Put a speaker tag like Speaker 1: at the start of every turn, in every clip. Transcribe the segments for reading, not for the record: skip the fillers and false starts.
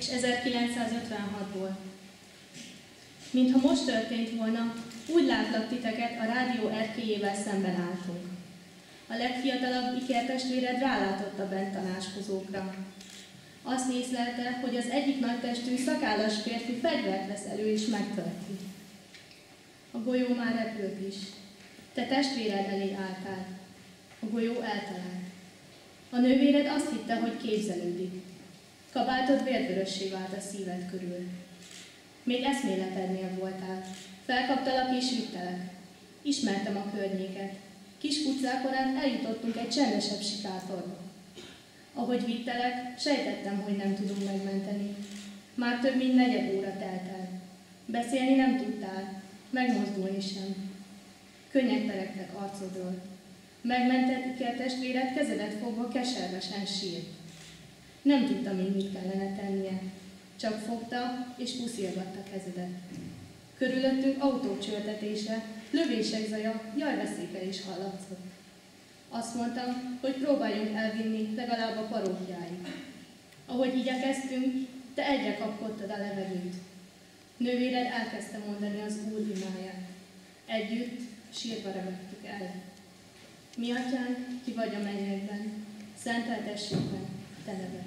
Speaker 1: 1956-ból. Mintha most történt volna, úgy látlak titeket a rádió erkélyével szemben álltunk. A legfiatalabb ikertestvéred rálátott a bent tanácskozókra. Azt észlelte, hogy az egyik nagytestű, szakállas férfi fegyvert vesz elő és megtölti. A golyó már repült is. Te testvéred elé álltál. A golyó eltalált. A nővéred azt hitte, hogy képzelődik. Kabátod vérvörössé vált a szíved körül. Még eszméletednél voltál. Felkaptalak és vittelek. Ismertem a környéket. Kis utcákon át eljutottunk egy csendesebb sikátorba. Ahogy vittelek, sejtettem, hogy nem tudunk megmenteni. Már több mint 4 óra telt el. Beszélni nem tudtál, megmozdulni sem. Könnyek peregtek arcodról. Megmentett ikertestvéred kezedet fogva keservesen sírt. Nem tudta még, mit kellene tennie. Csak fogta és puszilgatta kezedet. Körülöttünk autók csörtetése, lövések zaja, jajveszéke is hallatszott. Azt mondtam, hogy próbáljunk elvinni legalább a parókjáig. Ahogy igyekeztünk, te egyre kapkodtad a levegőt. Nővéred elkezdte mondani az Úr imáját. Együtt sírva revettük el. Mi atyánk, ki vagy a mennyekben, szenteltessék meg te neved.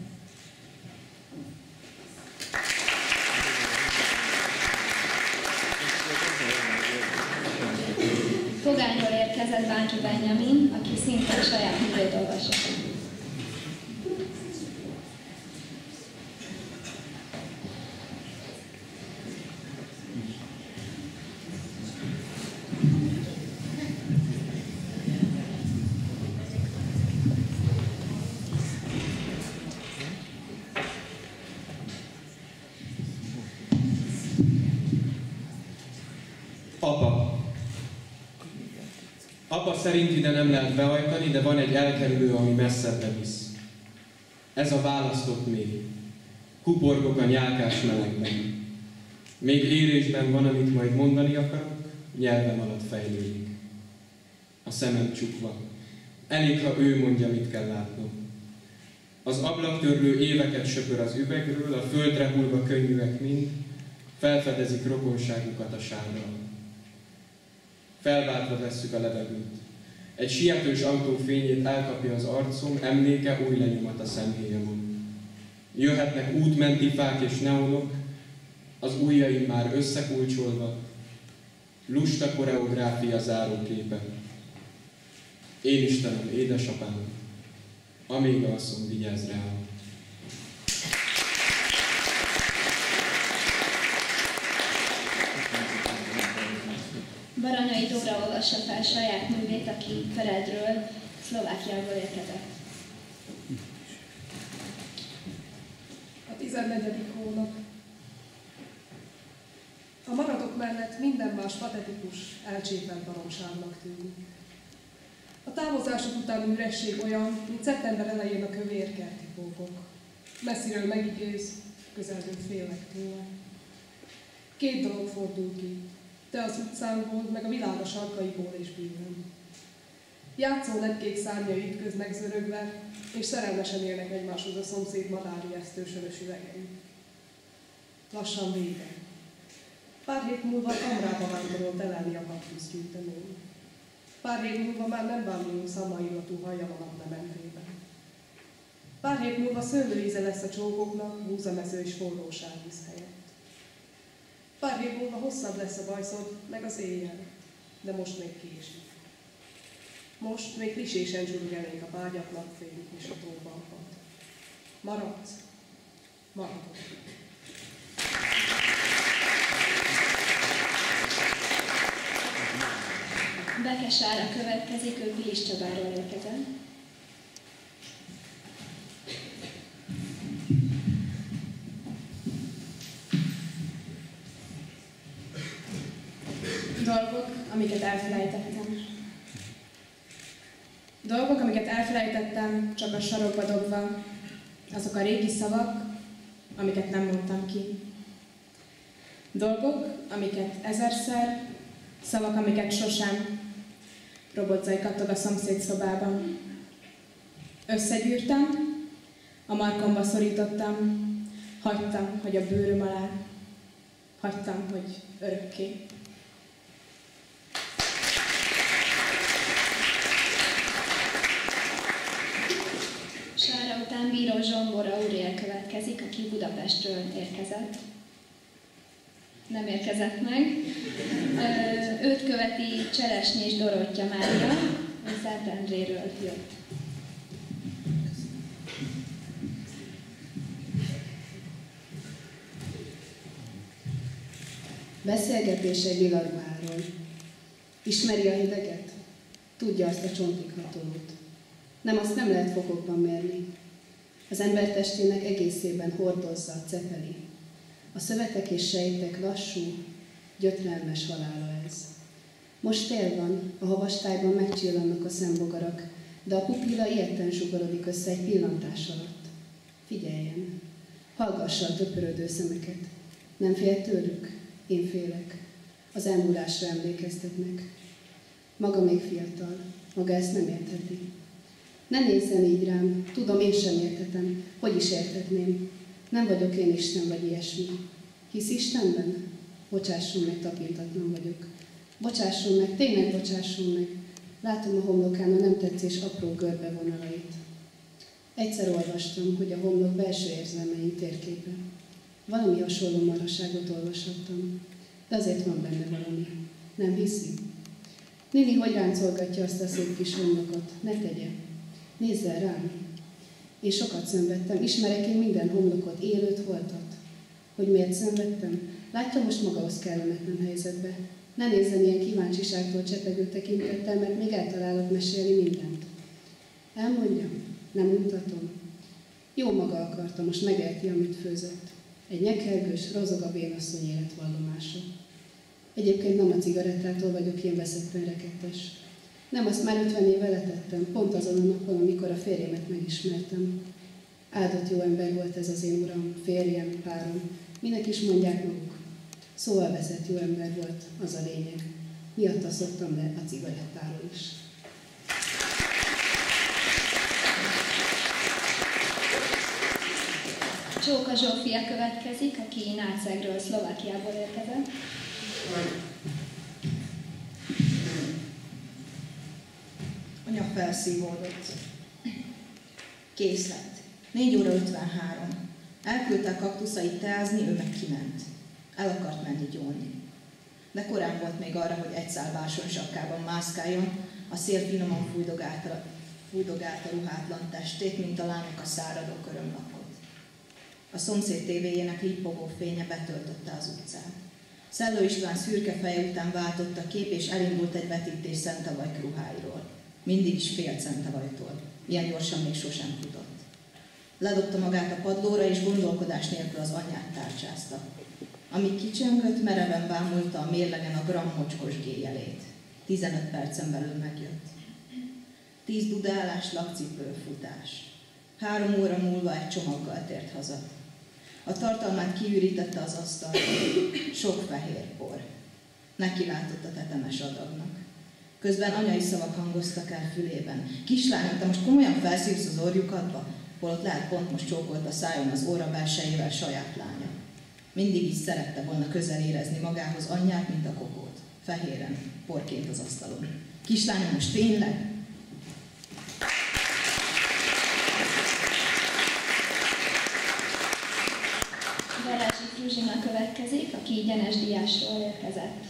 Speaker 2: Fogányról érkezett Báncsi Benjamin, aki szintén saját művét olvassa.
Speaker 3: Apa szerint ide nem lehet behajtani, de van egy elkerülő, ami messzebbre visz. Ez a választott mély. Kuporgok a nyálkás melegben. Még érésben van, amit majd mondani akarok, nyelvem alatt fejlődik. A szemem csukva. Elég, ha ő mondja, mit kell látnom. Az ablaktörlő éveket söpör az üvegről, a földre hullva könnyűek mind, felfedezik rokonságukat a sárral. Felváltva vesszük a levegőt. Egy sietős autó fényét elkapja az arcom, emléke új lenyomat a szemhéjamon. Jöhetnek útmenti fák és neonok, az ujjaim már összekulcsolva, lusta koreográfia záróképe. Én Istenem, édesapám, amíg alszom, vigyázz rám.
Speaker 2: Baranyai Dóra olvassa fel saját művét, aki Feredről, Szlovákiából érkezett.
Speaker 4: A 14. hónap. A maradok mellett minden más patetikus, elcsépelt baromságnak tűnik. A távozásod utáni üresség olyan, mint szeptember elején a kövér kerti pókok. Messziről megidéz, közelről félek tőle. 2 dolog fordul ki. Te az utcánkból, meg a világ a sarkaiból és bűnöm. Játszó lepkék szárnyai ütköznek zörögve, és szerelmesen élnek egymáshoz a szomszéd madári esztősörös üvegei. Lassan vége. Pár hét múlva kamrába vándorolt elelni a kaktuszgyűjtemény. Pár hét múlva már nem bámulunk szammaillatú hajjal a naplementében. Pár hét múlva szőlőíze lesz a csókoknak, búzamező és forróságvíz helyett. Pár hét múlva hosszabb lesz a bajszod, meg az éjjel, de most még késik. Most még frisésen zsurgelnék a bágyak napfény és a tóbalpat. Maradsz, maradok.
Speaker 2: Bekesára következik, ő Pilis Csabáról érkezett.
Speaker 5: Dolgok, amiket elfelejtettem. Dolgok, amiket elfelejtettem, csak a sarokba dobva. Azok a régi szavak, amiket nem mondtam ki. Dolgok, amiket ezerszer, szavak, amiket sosem. Robotzaj kattog a szomszéd szobában. Összegyűrtem, a markomba szorítottam. Hagytam, hogy a bőröm alá, hagytam, hogy örökké.
Speaker 2: Sára után bíró Zsombora Uriel következik, aki Budapestről érkezett. Nem érkezett meg. Őt követi Cseresnyés Dorottya Mária, ő Szentendréről jött.
Speaker 6: Beszélgetés egy világmáról. Ismeri a hideget? Tudja azt a csontig hatolót. Nem, azt nem lehet fokokban mérni. Az ember testének egészében hordozza, cepeli. A szövetek és sejtek lassú, gyötrelmes halála ez. Most tél van, a havastályban megcsillannak a szembogarak, de a pupilla ilyetten sugorodik össze egy pillantás alatt. Figyeljen! Hallgassa a töpörödő szemeket. Nem fél tőlük? Én félek. Az elmúlásra emlékeztetnek. Maga még fiatal. Maga ezt nem értheti. Ne nézzen így rám. Tudom, én sem érthetem. Hogy is érthetném? Nem vagyok én Isten vagy ilyesmi. Hisz Istenben? Bocsásson meg, tapintatlan vagyok. Bocsásson meg, tényleg bocsásson meg. Látom a homlokán a nem tetszés apró görbe vonalait. Egyszer olvastam, hogy a homlok belső érzelmeink térképe. Valami hasonló maraságot olvashattam, de azért van benne valami. Nem hiszi? Néni, hogy ráncolgatja azt a szép kis homlokot? Ne tegye. Nézzel rám. Én sokat szenvedtem, ismerek én minden homlokot, élőt, holtat. Hogy miért szenvedtem? Látja most magához kellemetlen helyzetbe. Ne nézzen ilyen kíváncsiságtól csepegő tekintettel, mert még eltalálok mesélni mindent. Elmondjam? Nem mutatom. Jó maga akarta, most megérti, amit főzött. Egy nyekergős, rozog a bénasszony életvallomása. Egyébként nem a cigarettától vagyok ilyen veszetten rekettes. Nem, azt már 50 éve letettem, pont azon a napon, amikor a férjemet megismertem. Áldott jó ember volt ez az én uram, férjem, párom, minek is mondják maguk. Szóval vezet jó ember volt, az a lényeg. Miatta szoktam le a cigarettáról is.
Speaker 2: Csóka Zsófia következik, aki Nácegről, Szlovákiából érkezett.
Speaker 7: Anya felszívódott. Kész lett. 4 óra 53. Elküldte a kaktuszait teázni, ő meg kiment. El akart menni gyónni. De korán volt még arra, hogy egy szál bársonysapkában mászkáljon, a szél finoman fújdogálta ruhátlan testét, mint a lányok a száradó körömlapot. A szomszéd tévéjének lippogó fénye betöltötte az utcát. Szellő István szürke feje után váltott a kép, és elindult egy vetítés Szentavajk ruháiról. Mindig is félt Szentavajtól. Ilyen gyorsan még sosem tudott. Ledobta magát a padlóra, és gondolkodás nélkül az anyját tárcsázta. Amíg kicsöngött, mereven bámulta a mérlegen a gramm mocskos géjelét. 15 percen belül megjött. 10 dudálás, lakcipő, futás. 3 óra múlva egy csomaggal tért haza. A tartalmát kiürítette az asztalra. Sok fehér por. Neki látott a tetemes adagnak. Közben anyai szavak hangoztak el fülében. Kislányom, te most komolyan felszívsz az orjukadba? Holott lehet pont most csókolt a szájon az óra belsejével saját lánya. Mindig is szerette volna közel érezni magához anyját, mint a kokót. Fehéren, porként az asztalon. Kislányom, most tényleg?
Speaker 2: Varázsi Fruzsina következik, aki Gyenes Diásról érkezett.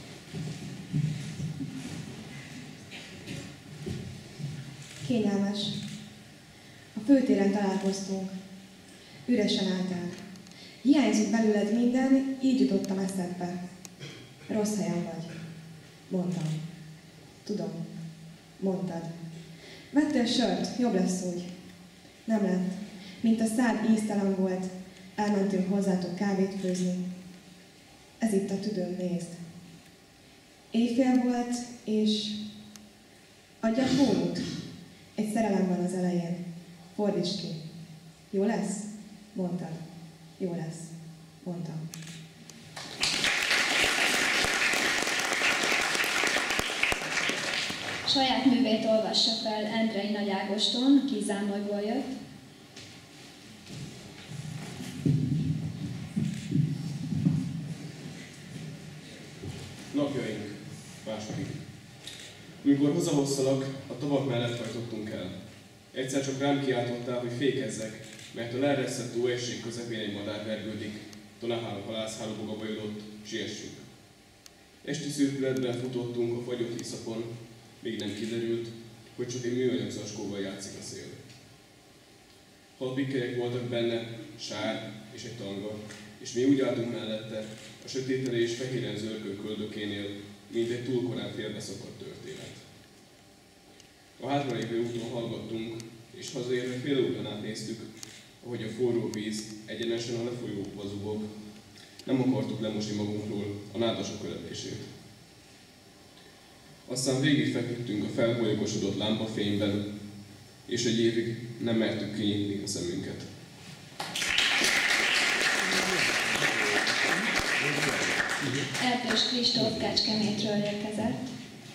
Speaker 8: Kényelmes. A főtéren találkoztunk. Üresen álltál. Hiányzik belőled minden, így jutottam eszedbe. Rossz helyen vagy. Mondtam. Tudom. Mondtad. Vettél sört, jobb lesz úgy. Nem lett. Mint a szád íztelen volt, elmentünk hozzátok kávét főzni. Ez itt a tüdőm, nézd. Éjfél volt, és adjak hónút. Egy szerelem van az elején. Fordíts ki. Jó lesz? Mondtad. Jó lesz. Mondtam.
Speaker 2: Saját művét olvassa fel Endrei Nagy Ágoston, aki Zámolyból jött.
Speaker 9: Napjaink. Második. Amikor hazahoztalak, a tavak mellett hajtottunk el. Egyszer csak rám kiáltottál, hogy fékezzek, mert a leeresztett óesség közepén egy madár vergődik, talán halászhálóba bajodott, siessünk. Esti szürkületben futottunk a fagyott iszapon, még nem kiderült, hogy csak egy műanyag zacskóval játszik a szél. 6 bikkelyek voltak benne, sár és egy tanga, és mi úgy álltunk mellette, a sötételés fehéren zörgő köldökénél, mint egy túl korán félbeszakadt történet. A hátralévő úton hallgattunk, és hazaérve fél órán át néztük, ahogy a forró víz egyenesen a lefolyóba zubog. Nem akartuk lemosni magunkról a nádasok öletését. Aztán végig feküdtünk a felbolyogosodott lámpafényben, és egy évig nem mertük kinyitni a szemünket.
Speaker 2: Erdős Kristóf Kecskemétről érkezett.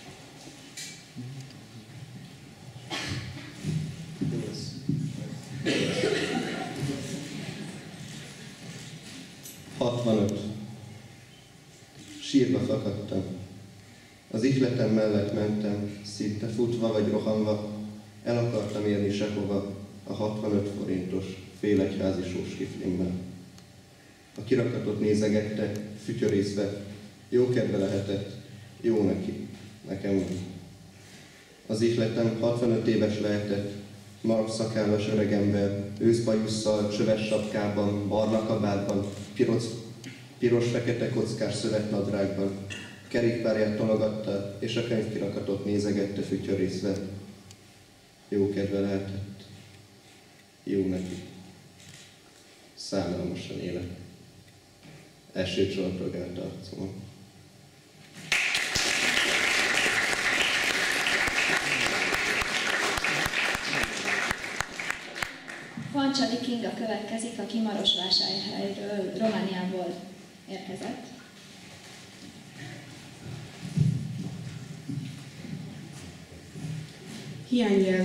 Speaker 10: Sírva fakadtam. Az ihletem mellett mentem, szinte futva vagy rohanva, el akartam érni sehova a 65 forintos félegyházi sóskiflimben. A kirakatot nézegette, fütyörészve, jó kedve lehetett, jó neki, nekem nem. Az ihletem 65 éves lehetett, markszakállas öregember, őszbajusszal, csöves sapkában, barna kabátban, piros-fekete kockás szövetnadrágban, kerékpárját tologatta, és a könyvkirakatot nézegette fütyörészve. Jó kedve lehetett, jó neki. Szánalmasan élek. Eső csontorogált arcomon.
Speaker 2: Fancsali Kinga következik, aki Marosvásárhelyről, Romániából érkezett.
Speaker 5: Hiányjel.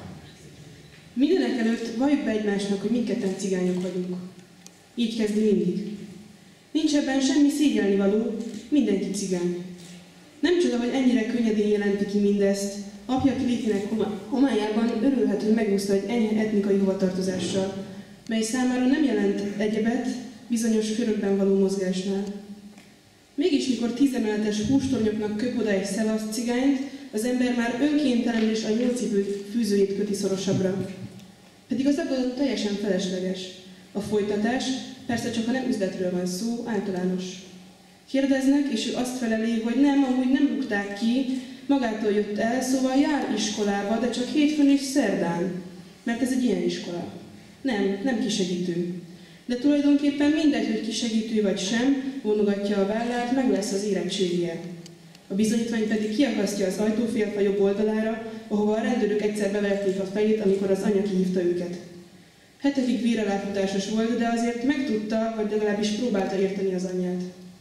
Speaker 5: Mindenek előtt valljuk be egymásnak, hogy mindketten cigányok vagyunk. Így kezdi mindig. Nincs ebben semmi szégyelnivaló, mindenki cigány. Nem csoda, hogy ennyire könnyedén jelenti ki mindezt. Apja létének homályában örülhet, hogy megúszta egy enyhe etnikai hovatartozással, mely számára nem jelent egyebet bizonyos körökben való mozgásnál. Mégis, mikor 10 emeletes hústornyoknak köp oda egy szevasz cigányt, az ember már önkéntelenül is a nyolcipő fűzőjét köti szorosabbra. Pedig az aggodalom teljesen felesleges. A folytatás, persze csak ha nem üzletről van szó, általános. Kérdeznek, és ő azt feleli, hogy nem, amúgy nem rúgták ki, magától jött el, szóval jár iskolába, de csak hétfőn és szerdán, mert ez egy ilyen iskola. Nem kisegítő. De tulajdonképpen mindegy, hogy kisegítő vagy sem, vonogatja a vállát, meg lesz az érettségie. A bizonyítvány pedig kiakasztja az ajtófélfa jobb oldalára, ahova a rendőrök egyszer beverték a fejét, amikor az anya kihívta őket. Hetekig véreláfutásos volt, de azért megtudta, vagy legalábbis próbálta érteni az anyját.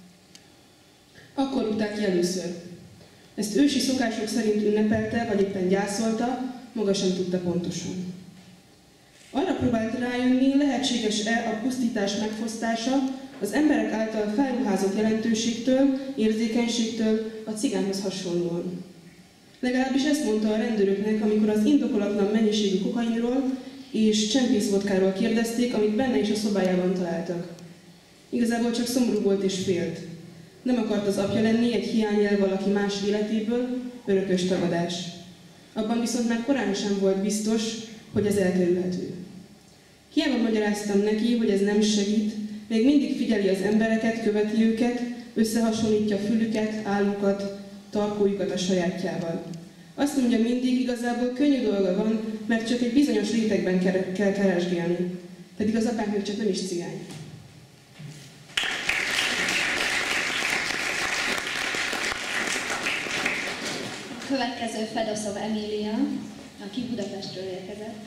Speaker 5: Akkor rúgták ki először. Ezt ősi szokások szerint ünnepelte, vagy éppen gyászolta, maga sem tudta pontosan. Arra próbált rájönni, lehetséges-e a pusztítás megfosztása az emberek által felruházott jelentőségtől, érzékenységtől a cigányhoz hasonlóan. Legalábbis ezt mondta a rendőröknek, amikor az indokolatlan mennyiségű kokainról és csempészvodkáról kérdezték, amit benne is a szobájában találtak. Igazából csak szomorú volt és félt. Nem akart az apja lenni, egy hiányjel valaki más életéből, örökös tagadás. Abban viszont már korán sem volt biztos, hogy ez elkerülhető. Hiába magyaráztam neki, hogy ez nem segít, még mindig figyeli az embereket, követi őket, összehasonlítja fülüket, állukat, tarkójukat a sajátjával. Azt mondja mindig, igazából könnyű dolga van, mert csak egy bizonyos rétegben kell keresgélni. Pedig az apánk még csak nem is cigány.
Speaker 2: Következő Fedoszov Emília, aki Budapestről érkezett.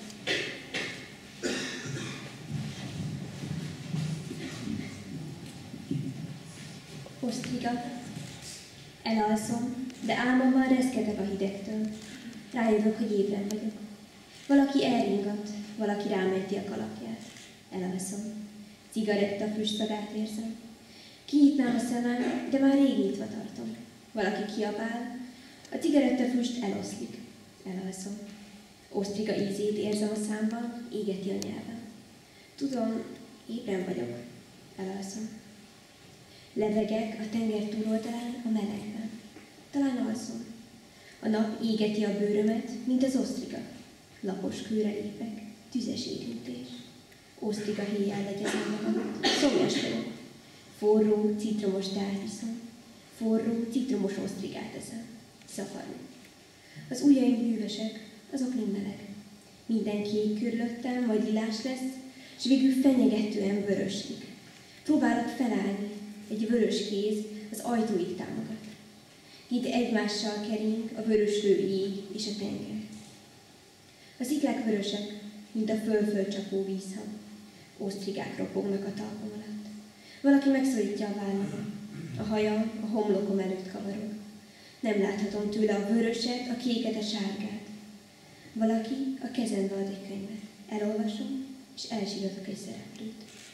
Speaker 11: Osztriga. Elalszom, de álmommal reszketek a hidegtől. Rájövök, hogy ébren vagyok. Valaki elringat, valaki rámeti a kalapját. Elalszom. Cigaretta füstszagát érzem. Kinyitnám a szemem, de már rég nyitva tartom. Valaki kiabál, a cigarettafüst eloszlik. Elalszom. Osztriga ízét érzem a számban, égeti a nyelvem. Tudom, ébren vagyok. Elalszom. Levegek a tenger túloldalán a melegben. Talán alszom. A nap égeti a bőrömet, mint az osztriga. Lapos kőre lépek, tüzes érintés. Osztriga héjjel legyezem magamat, szomjas vagyok. Forró, citromos teát iszom. Forró, citromos osztrigát eszem. Szafarú. Az ujjaim bűvösek, azok mind meleg. Minden kék körülöttem, majd lilás lesz, s végül fenyegetően vöröslik. Próbálok felállni, egy vörös kéz az ajtóig támogat. Itt egymással kering a vöröslő ég és a tenger. A sziklák vörösek, mint a föl-föl csapó vízhab. Osztrigák ropognak a talpam alatt. Valaki megszorítja a vállamat. A hajam a homlokom előtt kavarog. Nem láthatom tőle a vöröset, a kéket, a sárgát. Valaki a kezembe ad egy könyvet. Elolvasom, és elsíratok egy szereplőt.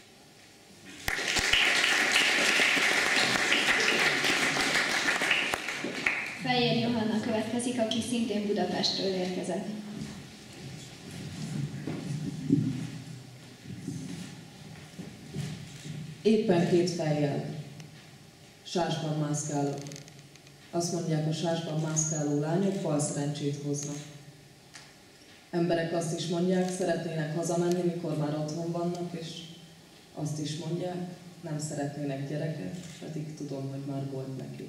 Speaker 2: Fejér Johanna következik, aki szintén Budapestről érkezett.
Speaker 12: Éppen két fejjel. Sásban mászkálok. Azt mondják, a sásban mászkáló lányok bal szerencsét hoznak. Emberek azt is mondják, szeretnének hazamenni, mikor már otthon vannak, és azt is mondják, nem szeretnének gyereket, pedig tudom, hogy már volt nekik.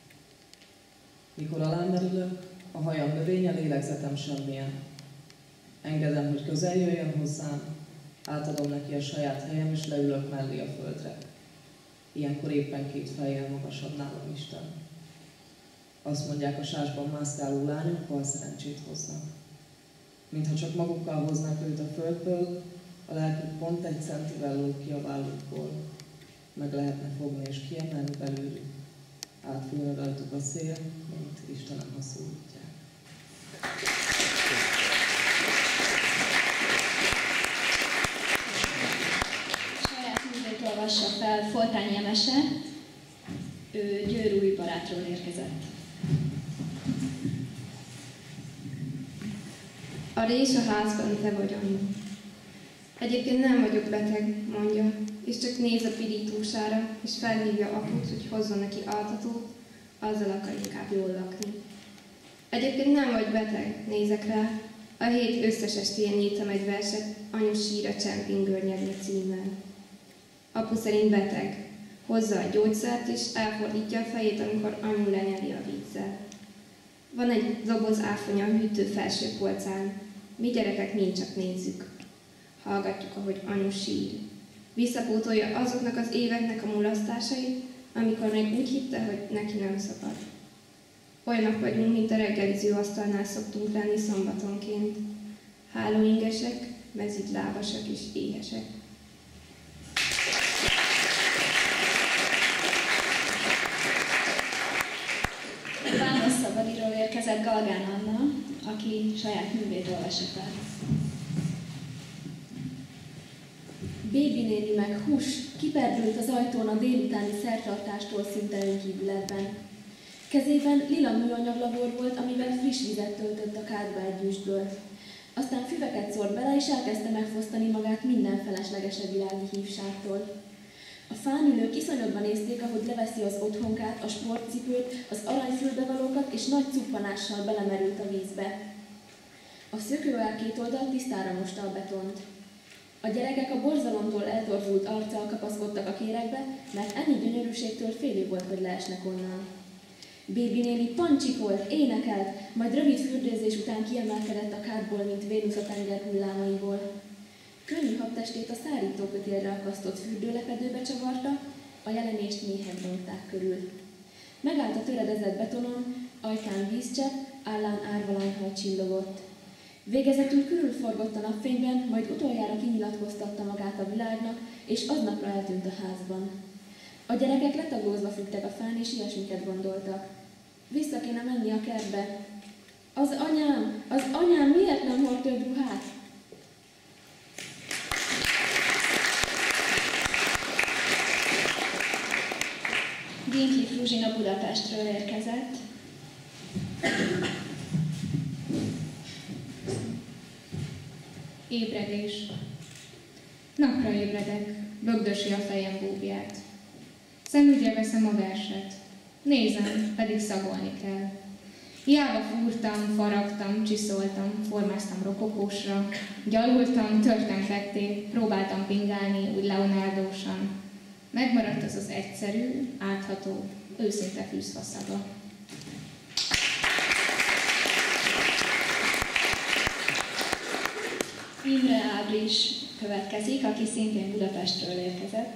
Speaker 12: Mikor alámerülök, a hajam növény, a lélegzetem semmilyen. Engedem, hogy közel jöjjön hozzám, átadom neki a saját helyem, és leülök mellé a földre. Ilyenkor éppen két fejjel magasabb nálam Isten. Azt mondják, a sásban mászkáló lányok bal szerencsét hoznak. Mintha csak magukkal hoznák őt a földből, a lelkük pont egy centivel lóg ki a vállukból. Meg lehetne fogni és kiemelni belőlük. Átfújna rajtuk a szél, mint Istenem, ha szólítják.
Speaker 2: Saját művét olvassa fel Foltányi Emese, ő Győrúj barátról érkezett.
Speaker 8: A rés a házban, te vagy anyu. Egyébként nem vagyok beteg, mondja, és csak néz a pirítósára, és felhívja aput, hogy hozzon neki altatót, azzal akar inkább jól lakni. Egyébként nem vagy beteg, nézek rá. A hét összes estén írtam egy verset, anyu sír a Csempingörnyedni címmel. Apu szerint beteg. Hozza a gyógyszert, és elfordítja a fejét, amikor anyu lenyeli a vízzel. Van egy doboz áfonya a hűtő felső polcán. Mi gyerekek mind csak nézzük. Hallgatjuk, ahogy anyu sír. Visszapótolja azoknak az éveknek a mulasztásait, amikor még úgy hitte, hogy neki nem szabad. Olyanok vagyunk, mint a reggeliző asztalnál szoktunk lenni szombatonként. Hálóingesek, mezitlábasak és éhesek.
Speaker 2: Vánosszabadiról érkezett Galgán Anna, aki saját művét olvassa fel.
Speaker 1: Bébi néni meg hús kiperdült az ajtón a délutáni szertartástól szinte önkívületben. Kezében lila műanyag labor volt, amivel friss vizet töltött a kádba egy gyűstből. Aztán füveket szórt bele, és elkezdte megfosztani magát minden felesleges világi hívságtól. A fán ülők iszonyodva nézték, ahogy leveszi az otthonkát, a sportcipőt, az aranyfülbevalókat, és nagy cuppanással belemerült a vízbe. A szökővel két oldal tisztára mosta a betont. A gyerekek a borzalomtól eltorzult arccal kapaszkodtak a kérekbe, mert ennyi gyönyörűségtől félő volt, hogy leesnek onnan. Bébi néni pancsikolt, énekelt, majd rövid fürdőzés után kiemelkedett a kádból, mint Vénusz a tenger hullámaiból. Könnyű habtestét a szárítókötélre akasztott fürdőlepedőbe csavarta, a jelenést méhen rongták körül. Megállt a töredezett betonon, ajkán vízcsepp, állán árvalányhaj csillogott. Végezetül körülforgott a napfényben, majd utoljára kinyilatkoztatta magát a világnak, és aznapra eltűnt a házban. A gyerekek letagózva függtek a fán, és ilyesmiket gondoltak. Vissza kéne menni a kertbe. Az anyám miért nem hord több ruhát?
Speaker 2: Dinki Zsuzsina Budapestről érkezett.
Speaker 8: Ébredés. Napra ébredek, bögdösi a fejem búbját. Szemügyre veszem a verset. Nézem, pedig szagolni kell. Hiába fúrtam, faragtam, csiszoltam, formáztam rokokósra, gyalultam, törtem ketté, próbáltam pingálni, úgy Leonardósan. Megmaradt az az egyszerű, átható, őszinte fűzfaszaga.
Speaker 2: Imre Ábris következik, aki szintén Budapestről érkezett.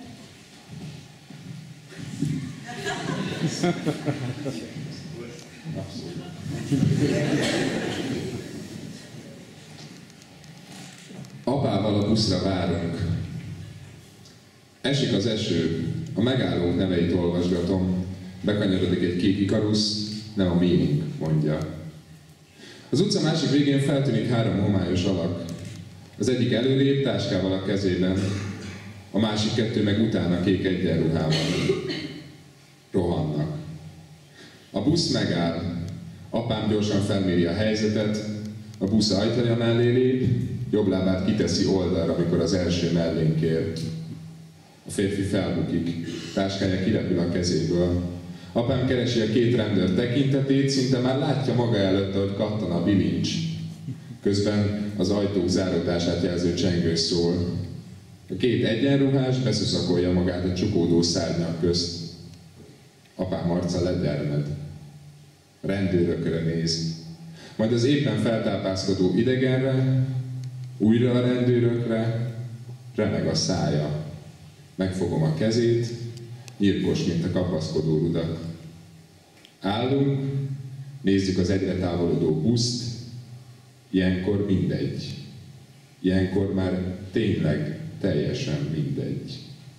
Speaker 13: Apával a buszra várunk. Esik az eső, a megállók neveit olvasgatom, bekanyarodik egy kék ikarusz, nem a miénk, mondja. Az utca másik végén feltűnik 3 homályos alak. Az egyik előrébb táskával a kezében, a másik 2 meg utána kék egyenruhában. Rohannak. A busz megáll. Apám gyorsan felméri a helyzetet, a busz ajtaja mellé lép, jobb lábát kiteszi oldalra, amikor az első mellénk ér. A férfi felbukik, táskája kirepül a kezéből. Apám keresi a 2 rendőr tekintetét, szinte már látja maga előtt, ahogy kattan a bilincs. Közben az ajtók záródását jelző csengő szól. A 2 egyenruhás beszuszakolja magát a csukódó szárnyak közt. Apám arca legyermed. A rendőrökre néz. Majd az éppen feltápászkodó idegenre, újra a rendőrökre, remeg a szája. Megfogom a kezét, nyírkos, mint a kapaszkodó rudak. Állunk, nézzük az egyre távolodó buszt, ilyenkor mindegy. Ilyenkor már tényleg teljesen mindegy.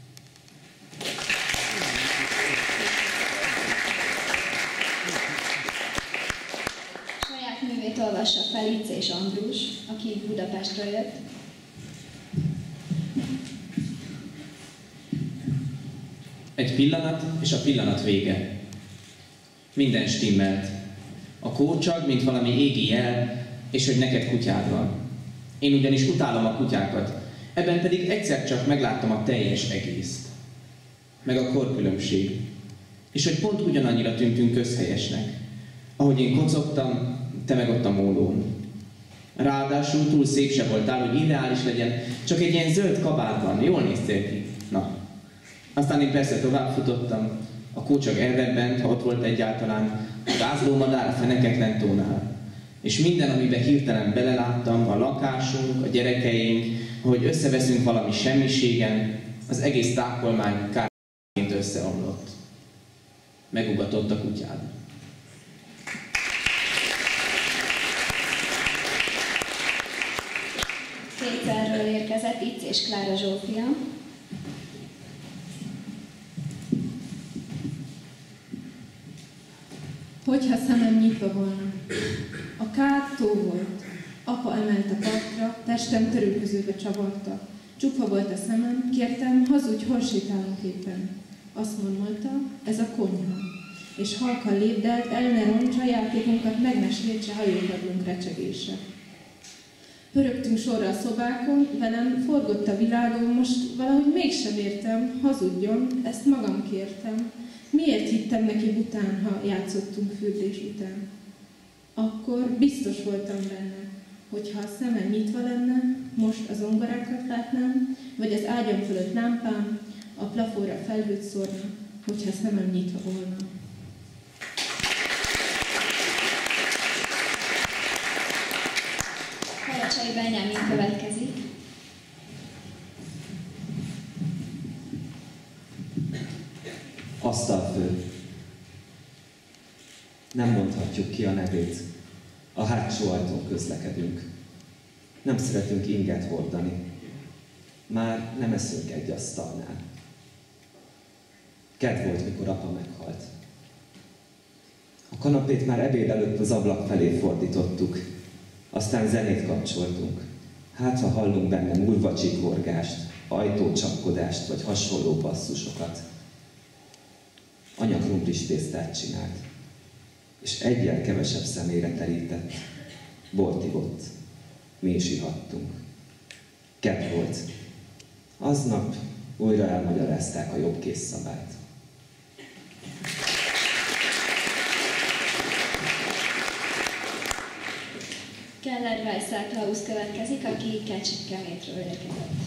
Speaker 2: Saját művét olvassa Felic és Andrus, aki Budapestről jött.
Speaker 14: Egy pillanat, és a pillanat vége. Minden stimmelt. A kócsag, mint valami égi jel, és hogy neked kutyád van. Én ugyanis utálom a kutyákat, ebben pedig egyszer csak megláttam a teljes egészt. Meg a korkülönbség. És hogy pont ugyanannyira tűntünk közhelyesnek. Ahogy én kocogtam, te meg ott a mólón. Ráadásul túl szép se voltál, hogy ideális legyen, csak egy ilyen zöld kabátban, jól néztél ki. Na. Aztán én persze tovább futottam, a kócsag elrebbent, ha ott volt egyáltalán, a gázlómadár a feneketlen tónál. És minden, amiben hirtelen beleláttam, a lakásunk, a gyerekeink, ahogy összeveszünk valami semmiségen, az egész tápolmány kárként összeomlott. Megugatott a kutyád.
Speaker 2: Péterről érkezett Itz és Klára Zsófia.
Speaker 15: Hogyha szemem nyitva volna. A kád tó volt. Apa emelt a partra, testem törülközőbe csavarta. Csukva volt a szemem, kértem, hazudj, hol sétálunk éppen. Azt mondta, ez a konyha. És halkan lépdelt, el ne roncsa, játékunkat meg ne sértse, hajókadlunk recsegése. Pörögtünk sorra a szobákon, velem forgott a világom, most valahogy mégsem értem, hazudjon, ezt magam kértem. Miért hittem neki bután, ha játszottunk fürdés után? Akkor biztos voltam benne, hogy ha a szemem nyitva lenne, most az zongorákat látnám, vagy az ágyam fölött lámpám, a plafonra felhőt szórna, hogyha szemem nyitva volna.
Speaker 2: Halacsai Benyámin következik.
Speaker 16: Asztalfő. Nem mondhatjuk ki a nevét. A hátsó ajtón közlekedünk. Nem szeretünk inget hordani. Már nem eszünk egy asztalnál. Kedd volt, mikor apa meghalt. A kanapét már ebéd előtt az ablak felé fordítottuk. Aztán zenét kapcsoltunk. Hát, ha hallunk benne múlva csikorgást, ajtócsapkodást vagy hasonló basszusokat. Anya krumplis tésztát csinált, és egyel kevesebb szemére terített. Bort ivott, mi is ihattunk. Kedd volt. Aznap újra elmagyarázták a jobb készszabályt.
Speaker 2: Keller Weissel Klaus következik, aki Kecskemét érkezett.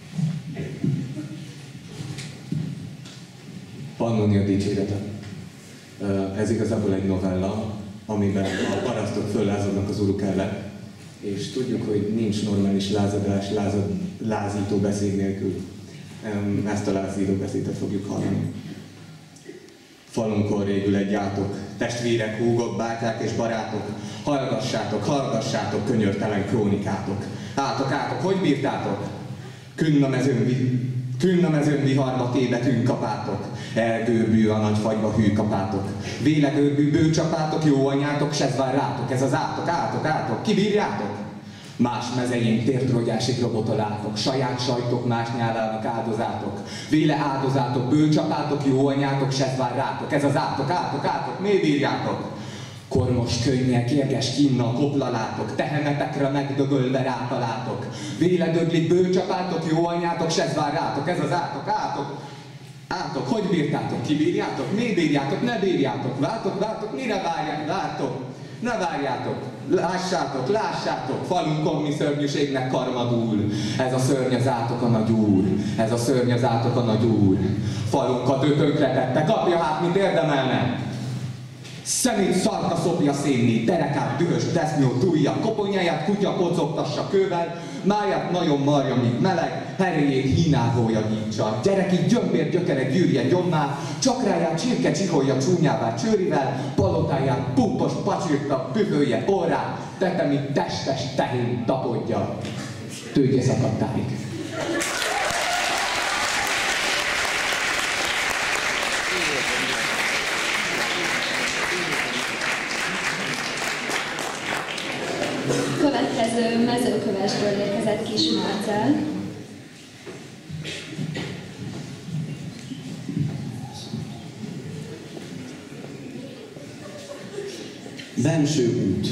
Speaker 17: Pannonia dicsérete. Ez igazából egy novella, amiben a parasztok föllázadnak az uruk ellen, és tudjuk, hogy nincs normális lázadás lázító beszéd nélkül. Ezt a lázító beszédet fogjuk hallani. Falunkon régül egy átok, testvérek, húgok, bátyák és barátok, hallgassátok, hallgassátok könyörtelen krónikátok. Átok, hogy bírtátok? Künn a mezőn viharba tébetünk kapátok, elgőbű a nagy fagyba hű kapátok, vélegőbű bőcsapátok, jó anyátok, se vár rátok, ez az átok, kibírjátok? Más mezején tértrogyásig robotolátok, saját sajtok más nyálának áldozátok, véle áldozátok, bőcsapátok, jó anyátok, se vár rátok, ez az átok, mi bírjátok? Kormos könyvnél kérges kinna koplalátok, tehenetekre megdögölve rátalátok, véle döglik bőcsapátok, jó anyátok, se vár rátok, ez az átok, hogy bírtátok, kibírjátok, mi bírjátok, ne bírjátok, vártok, mire vártok, ne várjátok, lássátok, falunkon mi szörnyűségnek karmadul, ez a szörny az átok a nagy úr, falunkat ő tönkretette, kapja hát, mit érdemelne. Szemét szarka szopja szénni, derekát dühös desznyó túlja, koponyáját kutya pocogtassa kővel, máját nagyon marja, mint meleg, heréjét hínáholja nyitsa. Gyereki gyömbér gyökerek gyűrje gyommá, csakráját csirke csiholja csúnyává csőrivel, palotáját pumpos pacsirta bühölje orrát, tetemi testes tehén tapodja. Tőgye szakadtáig.
Speaker 2: Következő Mezőkövesből érkezett Kis Márcel.
Speaker 18: Benső út.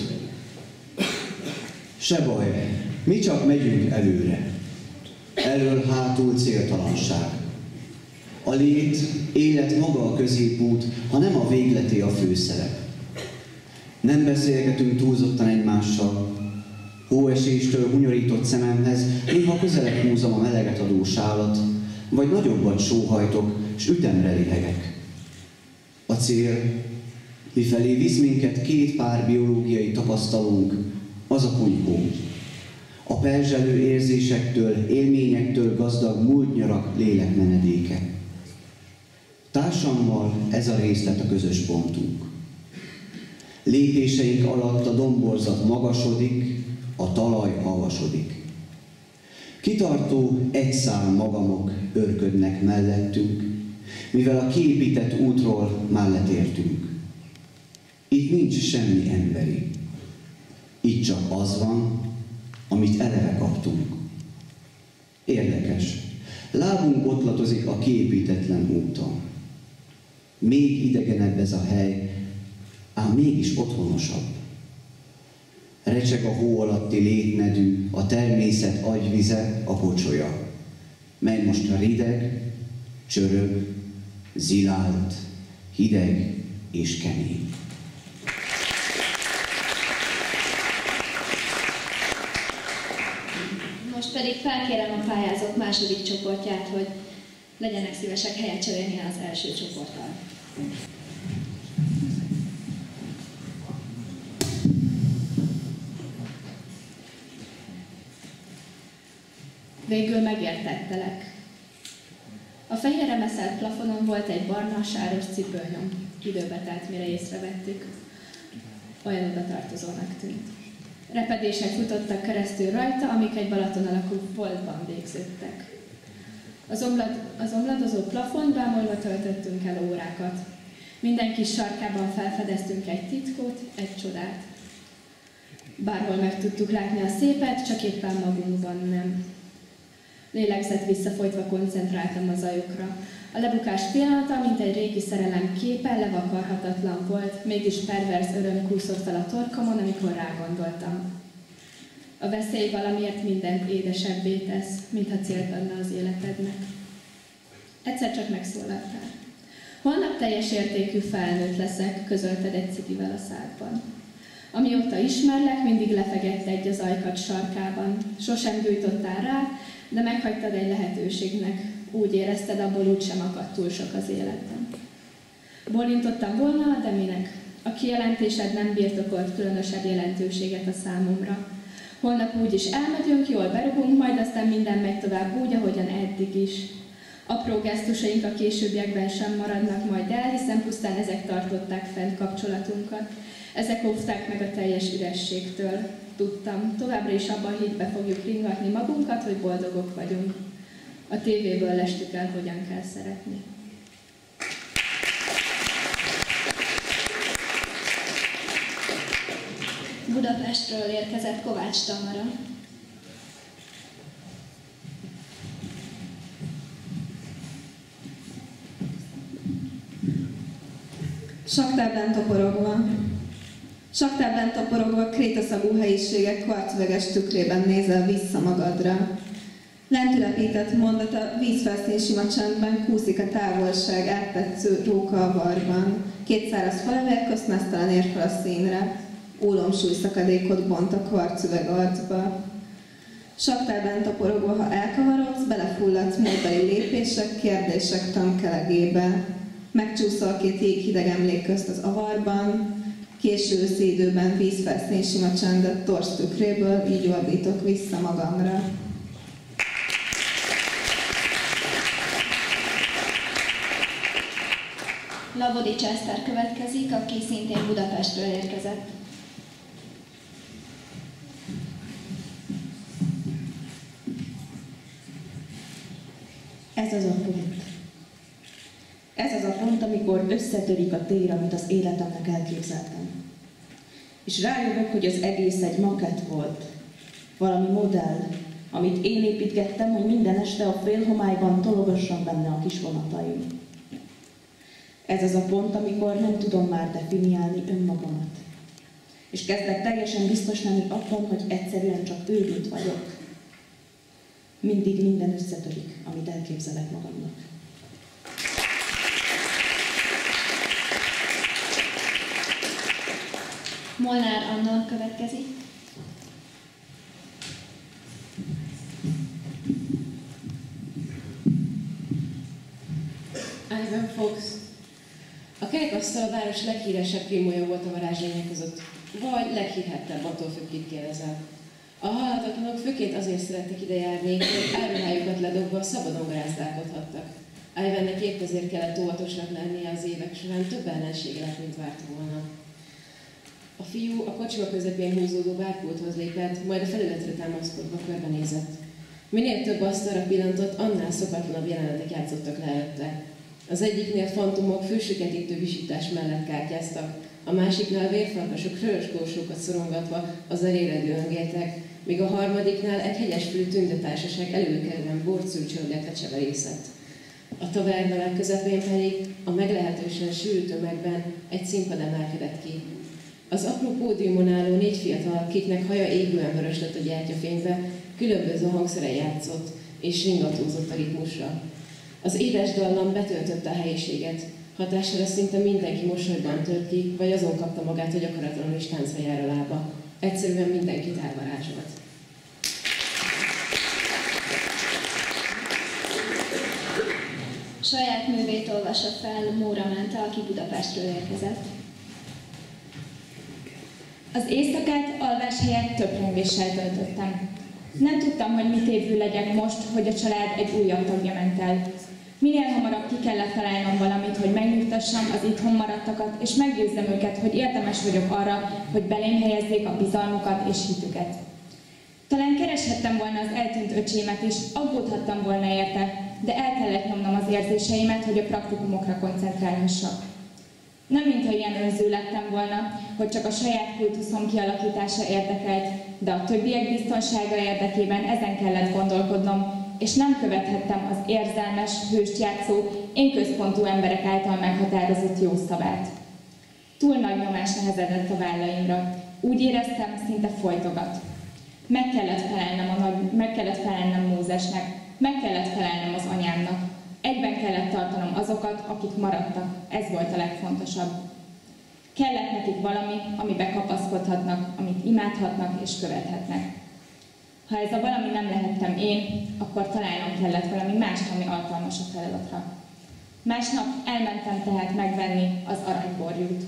Speaker 18: Se baj, mi csak megyünk előre. Elől-hátul céltalanság. A lét, élet maga a középút, ha nem a végleté a főszerep. Nem beszélgetünk túlzottan egymással. Hóeséstől hunyorított szememhez néha közelebb húzom a meleget adó sálat, vagy nagyobbat sóhajtok, s ütemre lihegek. A cél, mifelé visz minket két pár biológiai tapasztalónk, az a kunykó. A perzselő érzésektől, élményektől gazdag múlt nyarak lélekmenedéke. Társammal ez a részlet a közös pontunk. Lépéseink alatt a domborzat magasodik, a talaj havasodik. Kitartó egyszál magamok örködnek mellettünk, mivel a kiépített útról már letértünk. Itt nincs semmi emberi. Itt csak az van, amit eleve kaptunk. Érdekes, lábunk botlatozik a kiépítetlen úton. Még idegenebb ez a hely, ám mégis otthonosabb. Recseg a hó alatti létnedű, a természet agyvize, a pocsolya, mely most rideg, csörög, zilált, hideg és kemény.
Speaker 2: Most pedig felkérem a pályázók második csoportját, hogy legyenek szívesek helyet cserélni az első csoporttal. Végül megértettelek. A fehérre meszelt plafonon volt egy barna, sáros cipőnyom. Időbe telt, mire észrevettük. Olyan oda tartozónak tűnt. Repedések futottak keresztül rajta, amik egy Balaton alakú foltban végződtek. Az omladozó plafont bámulva töltöttünk el órákat. Minden kis sarkában felfedeztünk egy titkot, egy csodát. Bárhol meg tudtuk látni a szépet, csak éppen magunkban nem. Lélegzet visszafolytva koncentráltam az ajokra. A lebukás pillanata, mint egy régi szerelem képe, levakarhatatlan volt, mégis perverz öröm kúszott fel a torkomon, amikor rágondoltam. A veszély valamiért mindent édesebbé tesz, mintha célt adna az életednek. Egyszer csak megszólaltál. Holnap teljes értékű felnőtt leszek, közölted egy cigivel a szádban. Amióta ismerlek, mindig lefegett egy az ajkad sarkában. Sosem gyújtottál rá, de meghagytad egy lehetőségnek. Úgy érezted, abból úgysem akadt túl sok az életben. Bólintottam volna, de minek? A kijelentésed nem birtokolt különösebb jelentőséget a számomra. Holnap úgyis elmegyünk, jól berugunk, majd aztán minden megy tovább úgy, ahogyan eddig is. Apró gesztusaink a későbbiekben sem maradnak majd el, hiszen pusztán ezek tartották fent kapcsolatunkat. Ezek óvták meg a teljes ürességtől. Tudtam, továbbra is abban a hitbe fogjuk ringatni magunkat, hogy boldogok vagyunk. A tévéből lestük el, hogyan kell szeretni.
Speaker 19: Budapestről érkezett Kovács Tamara.
Speaker 20: Saktáblán toporogva krétaszagú helyiségek kvarcüveges tükrében nézel vissza magadra. Lent ülepített mondata vízfelszín sima csendben kúszik a távolság áttetsző róka a varban. Két száraz falevél közt meztelen ér fel a színre. Ólomsúly szakadékot bont a kvarcüveg arcba. Saktáblán toporogva, ha elkavarodsz, belefulladsz múltbeli lépések, kérdések tömkelegébe. Megcsúszol két jéghideg emlék közt az avarban, késő őszi időben vízfelszín sima csendet torz tükréből, így ordítok vissza magamra.
Speaker 19: Labodics Eszter következik, aki szintén Budapestről érkezett.
Speaker 21: Ez az a pont. Ez az a pont, amikor összetörik a tér, amit az életemnek elképzeltem. És rájövök, hogy az egész egy makett volt. Valami modell, amit én építgettem, hogy minden este a félhomályban tologassam benne a kis vonataim. Ez az a pont, amikor nem tudom már definiálni önmagamat. És kezdek teljesen biztos lenni abban, hogy egyszerűen csak őrült vagyok. Mindig minden összetörik, amit elképzelek magamnak.
Speaker 19: Molnár Anna következik.
Speaker 22: Ivan Fox. A kerekasztal a város leghíresebb krimója volt a varázslények között, vagy leghírhettebb, attól függ, kit kérdezel. A halhatatlanok főként azért szerettek ide járni, hogy áruhájukat ledobva szabadon garázdálkodhattak. Ivannek épp ezért kellett óvatosnak lennie az évek során, több ellensége lett, mint várta volna. A fiú a kocsma közepén húzódó bárpulthoz lépett, majd a felületre támaszkodva körbenézett. Minél több asztalra pillantott, annál szokatlanabb jelenetek játszottak le előtte. Az egyiknél fantomok fősüketítő visítás mellett kártyáztak, a másiknál vérfarkasok rörös korsókat szorongatva az eléredő öngéltek, míg a harmadiknál egy hegyesfülű tündetársaság előkerülően borcülcsölgetve cseverészett. A taverna legközepén pedig a meglehetősen sűrű tömegben egy színpad emelkedett ki. Az apró pódiumon álló 4 fiatal, akiknek haja égően vörös lett a gyertyafénybe, különböző hangszeren játszott és ringatózott a ritmusra. Az édes dallam betöltötte a helyiséget, hatására szinte mindenki mosolyban tört ki, vagy azon kapta magát, hogy akaratlanul is táncra jár a lába. Egyszerűen mindenkit elvarázsolt.
Speaker 19: Saját művét olvassa fel Móra Mánta, aki Budapestről érkezett.
Speaker 23: Az éjszakát alvás helyett töprengéssel töltöttem. Nem tudtam, hogy mit évül legyek most, hogy a család egy újabb tagja ment el. Minél hamarabb ki kellett találnom valamit, hogy megnyugtassam az itthon maradtakat, és meggyőzzem őket, hogy érdemes vagyok arra, hogy belém helyezzék a bizalmukat és hitüket. Talán kereshettem volna az eltűnt öcsémet, és aggódhattam volna érte, de el kellett nyomnom az érzéseimet, hogy a praktikumokra koncentrálhassak. Nem mintha ilyen önző lettem volna, hogy csak a saját kultuszom kialakítása érdekelt, de a többiek biztonsága érdekében ezen kellett gondolkodnom, és nem követhettem az érzelmes, hőst játszó, én központú emberek által meghatározott jó szabát. Túl nagy nyomás nehezedett a vállaimra. Úgy éreztem, szinte folytogat. Meg kellett felelnem Mózesnek, meg kellett felelnem az anyámnak. Egyben kellett tartanom azokat, akik maradtak. Ez volt a legfontosabb. Kellett nekik valami, amibe kapaszkodhatnak, amit imádhatnak és követhetnek. Ha ez a valami nem lehettem én, akkor találnom kellett valami mást, ami alkalmas a feladatra. Másnap elmentem tehát megvenni az aranyborjút.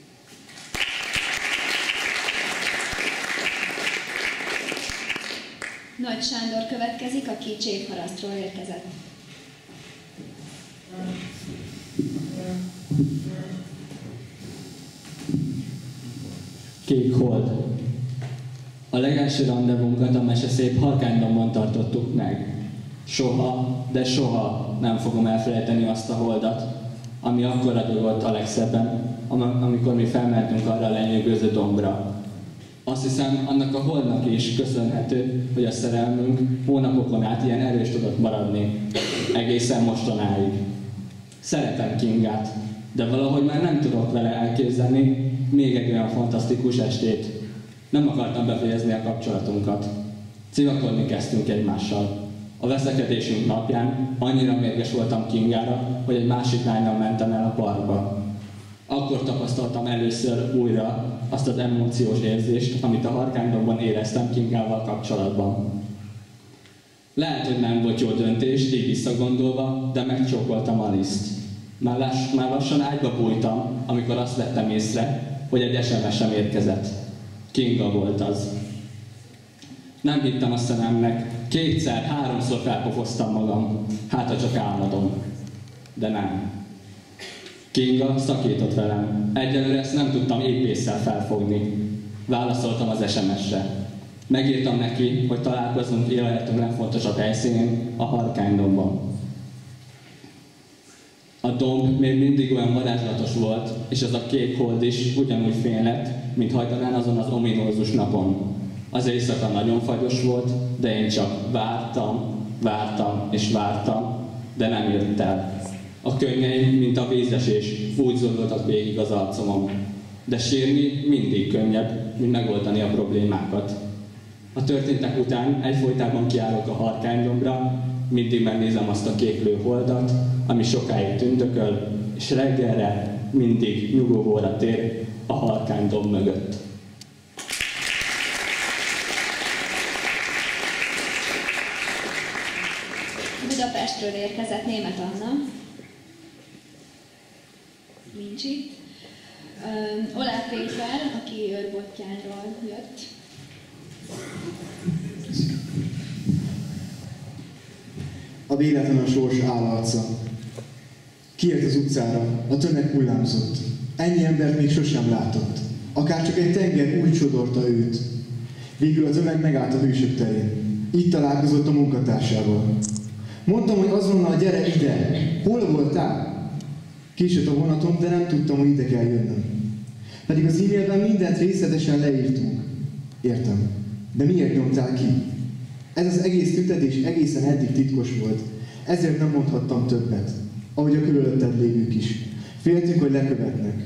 Speaker 19: Nagy Sándor következik, aki Csévharasztról érkezett.
Speaker 3: Kék hold. A legelső randevunkat a meseszép Harkánydomban tartottuk meg. Soha, de soha nem fogom elfelejteni azt a holdat, ami akkor ragyogott a legszebben, amikor mi felmentünk arra a lenyűgöző dombra. Azt hiszem, annak a holdnak is köszönhető, hogy a szerelmünk hónapokon át ilyen erős tudott maradni, egészen mostanáig. Szeretem Kingát, de valahogy már nem tudok vele elképzelni még egy olyan fantasztikus estét. Nem akartam befejezni a kapcsolatunkat. Civakodni kezdtünk egymással. A veszekedésünk napján annyira mérges voltam Kingára, hogy egy másik lánnyal mentem el a parkba. Akkor tapasztaltam először újra azt az emóciós érzést, amit a Harkánydomban éreztem Kingával kapcsolatban. Lehet, hogy nem volt jó döntés, így visszagondolva, de megcsókoltam Alice-t. Már lassan ágyba bújtam, amikor azt vettem észre, hogy egy SMS-em érkezett. Kinga volt az. Nem hittem a szememnek, 2-3-szor felpofoztam magam, hát ha csak álmodom. De nem. Kinga szakított velem. Egyelőre ezt nem tudtam épp ésszel felfogni. Válaszoltam az SMS-re. Megírtam neki, hogy találkozunk életünk legfontosabb helyszínén, a Harkánydomban. A domb még mindig olyan varázslatos volt, és az a kék hold is ugyanúgy fénylett, mint hajtanán azon az ominózus napon. Az éjszaka nagyon fagyos volt, de én csak vártam és vártam, de nem jött el. A könnyeim, mint a vízesés, úgy zúdultak végig az arcomon. De sírni mindig könnyebb, mint megoldani a problémákat. A történtek után egyfolytában kiállok a Harkánydombra, mindig megnézem azt a kéklő holdat, ami sokáig tündököl, és reggelre mindig nyugovóra tér a Harkánydomb mögött.
Speaker 19: Budapestről érkezett Németh Anna. Nincs itt. Oláh Péter, aki Őrbottyánról jött.
Speaker 4: A véletlen a sors állarca. Kijött az utcára, a tömeg hullámzott. Ennyi embert még sosem látott. Akár csak egy tenger úgy sodorta őt. Végül a tömeg megállt a hősök terén. Itt találkozott a munkatársával. Mondtam, hogy azonnal gyere ide. Hol voltál? Késett a vonatom, de nem tudtam, hogy ide kell jönnöm. Pedig az e-mailben mindent részletesen leírtunk. Értem. De miért nyomtál ki? Ez az egész tüntetés egészen eddig titkos volt. Ezért nem mondhattam többet. Ahogy a körülötted lévők is. Féltünk, hogy lekövetnek.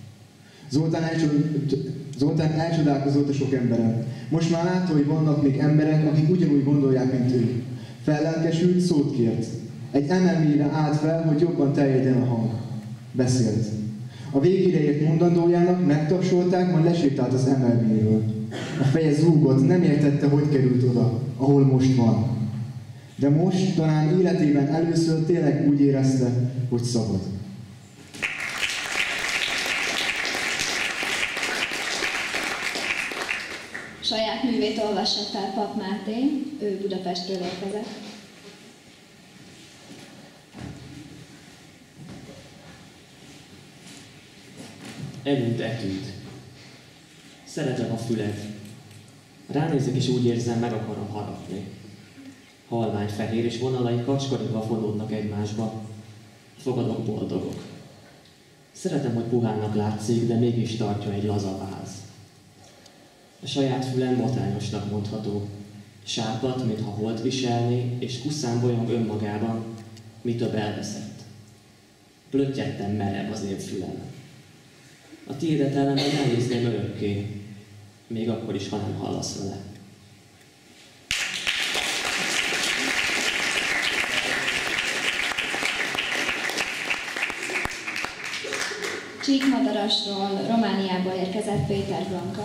Speaker 4: Zoltán elcsodálkozott a sok emberen. Most már látta, hogy vannak még emberek, akik ugyanúgy gondolják, mint ő. Fellelkesült, szót kért. Egy MMI-re állt fel, hogy jobban terjedjen a hang. Beszélt. A végére ért mondandójának megtapsolták, majd lesétált az MLB-ről. A feje zúgott, nem értette, hogy került oda, ahol most van. De most talán életében először tényleg úgy érezte, hogy szabad.
Speaker 19: Saját művét olvassa fel Pap Máté, ő Budapestről érkezett.
Speaker 6: Elült etűd. Szeretem a füled. Ránézek és úgy érzem, meg akarom harapni. Halvány fehér és vonalai kacskaringva fonódnak egymásba. Fogadok boldogok. Szeretem, hogy puhának látszik, de mégis tartja egy laza váz. A saját fülem botányosnak mondható. Sápat, mintha holt viselné, és kuszán bolyong önmagában, mi több elveszett. Plöttyetten merev az én fülem. A tiédet ellenben elnézném örökké, még akkor is, ha nem hallasz vele.
Speaker 19: Csíkmadarasról, Romániából érkezett Péter Blanka.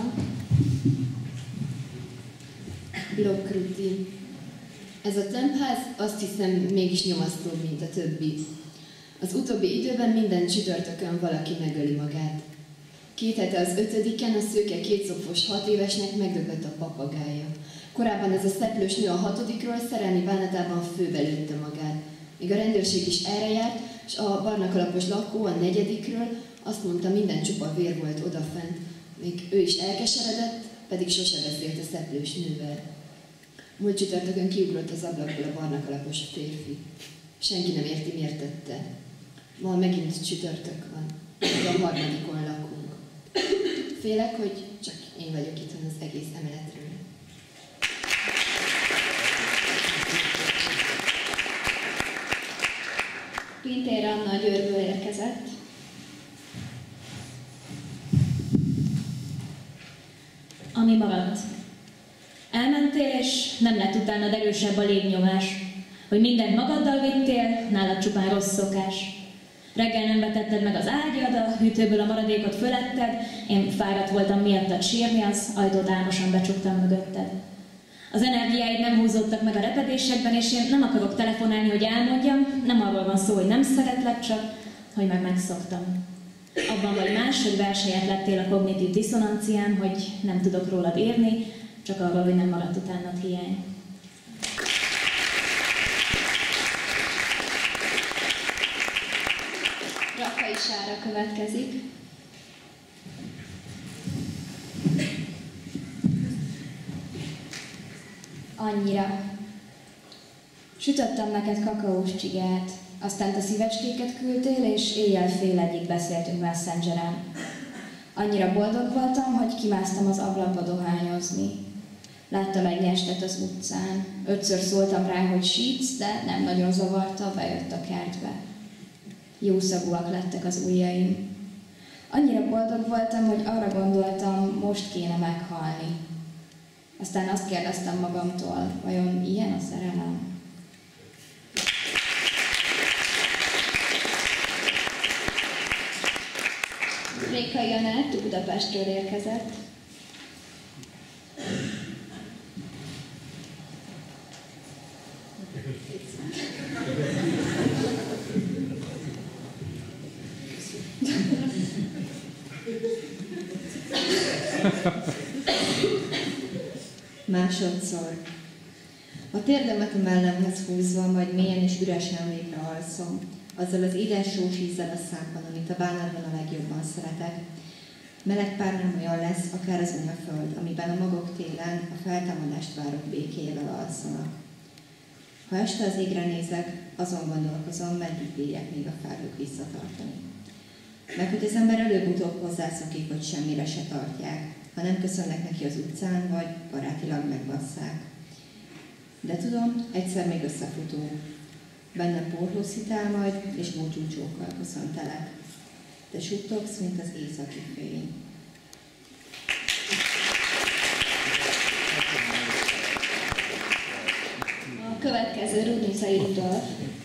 Speaker 7: Blokruti. Ez a tömbház azt hiszem mégis nyomasztóbb, mint a többi. Az utóbbi időben minden csütörtökön valaki megöli magát. 2 hete az 5-en a szőke 2 szopos 6 évesnek megdögött a papagája. Korábban ez a szeplős nő a 6-ról szerelmi bánatában főbe lőtte magát. Még a rendőrség is erre járt, és a barna kalapos lakó a 4-ről azt mondta, minden csupa vér volt odafent. Még ő is elkeseredett, pedig sose beszélt a szeplős nővel. Múlt csütörtökön kiugrott az ablakból a barna kalapos férfi. Senki nem érti, miért tette. Ma megint csütörtök van. A 3. lakunk. Félek, hogy csak én vagyok itthon az egész emeletről.
Speaker 19: Pintér Anna Győrből érkezett.
Speaker 9: Ami maradt. Elmentél, és nem lett utánad erősebb a légnyomás. Hogy mindent magaddal vittél, nálad csupán rossz szokás. Reggel nem vetetted meg az ágyad, a hűtőből a maradékot föletted, én fáradt voltam miattad sírni, az ajtót álmosan becsuktam mögötted. Az energiáid nem húzódtak meg a repedésekben, és én nem akarok telefonálni, hogy elmondjam, nem arról van szó, hogy nem szeretlek, csak hogy meg megszoktam. Abban vagy más, hogy versenyet lettél a kognitív diszonancián, hogy nem tudok rólad írni, csak arról, hogy nem maradt utánad hiány.
Speaker 19: Rakai Sára következik. Annyira. Sütöttem neked kakaós csigát, aztán te szívecskéket küldtél, és éjjel fél egyig beszéltünk Messengeren. Annyira boldog voltam, hogy kimásztam az ablakba dohányozni. Láttam egy nyestet az utcán. 5-ször szóltam rá, hogy sítsz, de nem nagyon zavarta, bejött a kertbe. Jószagúak lettek az ujjaim. Annyira boldog voltam, hogy arra gondoltam, most kéne meghalni. Aztán azt kérdeztem magamtól, vajon ilyen a szerelem? Rékai Anett Budapestről érkezett.
Speaker 10: Másodszor. A térdemet a mellemhez húzva, majd mélyen és üresen végre alszom, azzal az édes sós ízzel a számban, amit a bánatban a legjobban szeretek. Meleg pár nem olyan lesz, akár az anyaföld, amiben a magok télen a feltámadást várok békéjével alszanak. Ha este az égre nézek, azon gondolkozom, meddig bírják még a felhők visszatartani. Meg hogy az ember előbb-utóbb hozzászokik, hogy semmire se tartják, ha nem köszönnek neki az utcán, vagy barátilag megbasszák. De tudom, egyszer még összefutunk. Benne porhóz hitál majd, és búcsúcsókkal köszöntelek. Te suttogsz, mint az északi fény.
Speaker 19: A következő Rudnicai Rudolf.